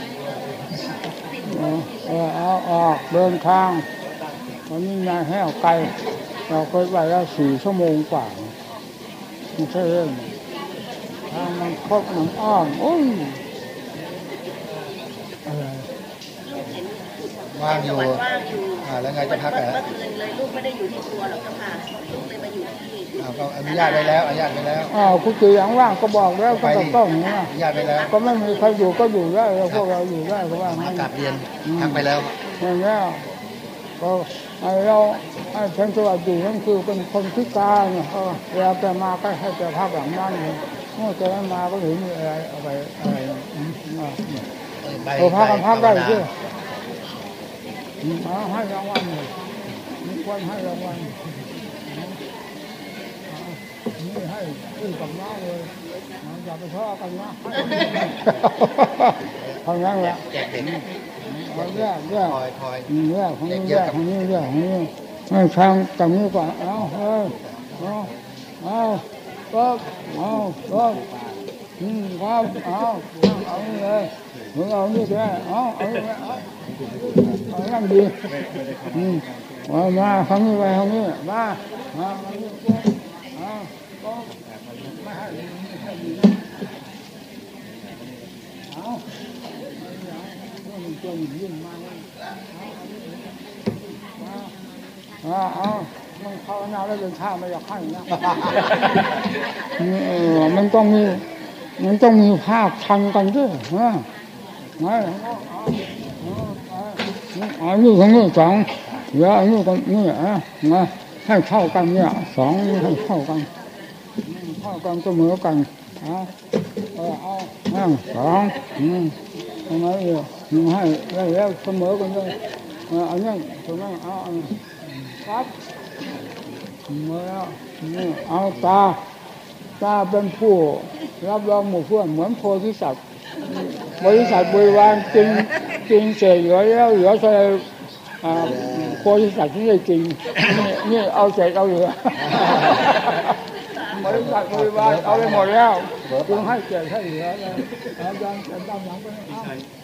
เอาเออเอาออกเดินทางวันนี้นายแห้วไกลเราเคยไปแล้วสี่ชั่วโมงกว่าไม่ใช่เรื่องทางมันครบมันอ้อมโอ้ยอะไรว่างอยู่ว่างอยู่อ่าแล้วไงจะพักเมื่อ่ะอคืนเลยลูกไม่ได้อยู่ที่ตัวหรอกเจ้าค่ะลูกเลยมาอยู่ที่อ่าก็อนุญาตไว้แล้วอนุญาตไว้แล้วอ้าวคุณจีอย่างว่างก็บอกแล้วก็ต้องนะอนุญาตไว้แล้วก็ไม่มีใครอยู่ก็อยู่ได้แล้วพวกเราอยู่ได้ก็ว่ามางั้นกราบเรียนพักไปแล้วอย่างนี้ก็ไอเราไอ้เช่นตัวอยู่นั่นคือเป็นคนพิการเนี่ยเออเวลาแกมาก็ให้แกพักหลังนั่นเลยเมื่อแกไม่มาก็ถึงมีอะไรเอาไปอะไรอืมอ่าใบโอ้พักกันพักได้ใบสิอืมเอาให้รางวัลเลยมีคนให้รางวัลนี่ให้ขึ้นกับน้าเลยอย่าไปทะเลาะกันนะทำงั้นแหละแจกเด็กเอาแยกแยกคอยคอยแยกของนี้แยกของนี้แยกของนี้ให้ทางตรงนี้ก่อนเอาเฮ้ยเอาเอาก็เอาก็อืมครับเอาเอานี่เลยมึงเอานี่ได้เอาเอานี่เอาเอานั่งดีอืมมามาทางนี้ไปทางนี้มามาทางนี้เอาก็ไม่ให้ไม่ให้ดีเอาตัวหญิงยิ่งมาเอาเอามันภาวนาแล้วเป็นท่าไม่อยากให้นะเออมันต้องมีมันต้องมีภาพทันกันด้วยนะไม่เอาอยู่ของนี่สองเดี๋ยวเอาอยู่กันนี่อ่ะนะให้เข้ากันเนี่ยสองให้เข้ากันเข้ากันเสมอกันเอาเออเอานั่งสองอืมทำไมเออให้แล้วเสมอกันเลยเอาเนี่ยตรงนั้นเอาครับเมื่อนี่เอาตาตาเป็นผู้รับรองหมู่เพื่อนเหมือนโพธิสัตว์บริษัทบริวารจริงจริงเสียเหลือแล้วเหลือใส่โพธิสัตว์ที่ได้จริงนี่เอาเศษเอาเหลือบริษัทบริวารเอาไปหมดแล้วจึงให้เศษให้เหลือเลยอาจารย์จะดำหลังไปเอา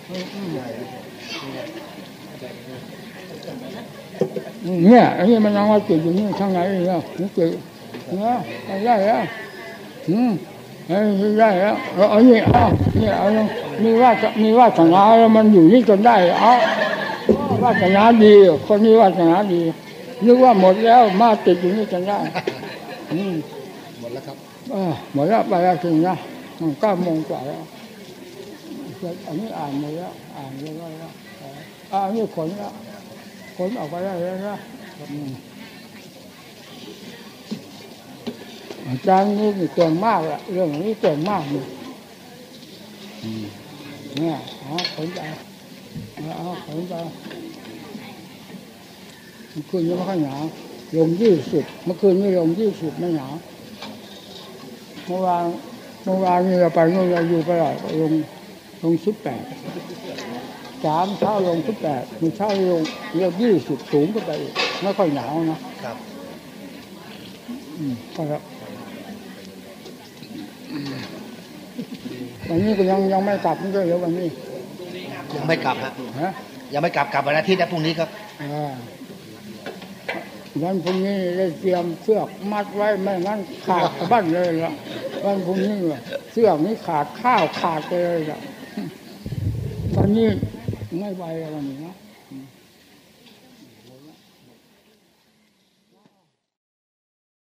เนี่ยอันนี้มันยังว่าติดอยู่นี่ข้างในเนี่ยนี่ติดเนี่ยได้แล้วอืมได้แล้วเอานี่เอาเนี่ยเอามีว่ามีวาสนาแล้วมันอยู่นี่จนได้เอาวาสนาดีคนนี้วาสนาดีนึกว่าหมดแล้วมาติดอยู่นี่จนได้อืมหมดแล้วครับเออหมดแล้วไปแล้วจริงนะเก้าโมงกว่าแล้วอันนี้อ่านหมดแล้วอ่านเรียบร้อยแล้วอ่าอันนี้ขนแล้วขนออกไปได้แล้วนะอาจารย์นี่เก่งมากละเรื่องนี้เก่งมากเลยเนี่ยเอาขนไปเอาขนไปเมื่อคืนนี้ไม่ค่อยหนาวลงยี่สิบเมื่อคืนนี้ลงยี่สิบไม่หนาวเมื่อวานเมื่อวานนี้เราไปเมื่อเราอยู่ไปหลายลงลงสิบแปดสามเช้าลงสิบแปดมีเช้าลงเรียกยี่สิบสูงก็ไปไม่ค่อยหนาวนะครับอืมก็แล้ววันนี้ก็ยังยังไม่กลับนี่ก็เดี๋ยววันนี้ยังไม่กลับฮะฮะยังไม่กลับกลับวันอาทิตย์นะพรุ่งนี้ครับอ่าวันพรุ่งนี้ได้เตรียมเสือกมัดไว้ไม่งั้นขาดบ้านเลยล่ะวันพรุ่งนี้เสือกนี้ขาดข้าวขาดไปเลยล่ะตอนนี้ไม่ไหวแล้ววันนี้นะ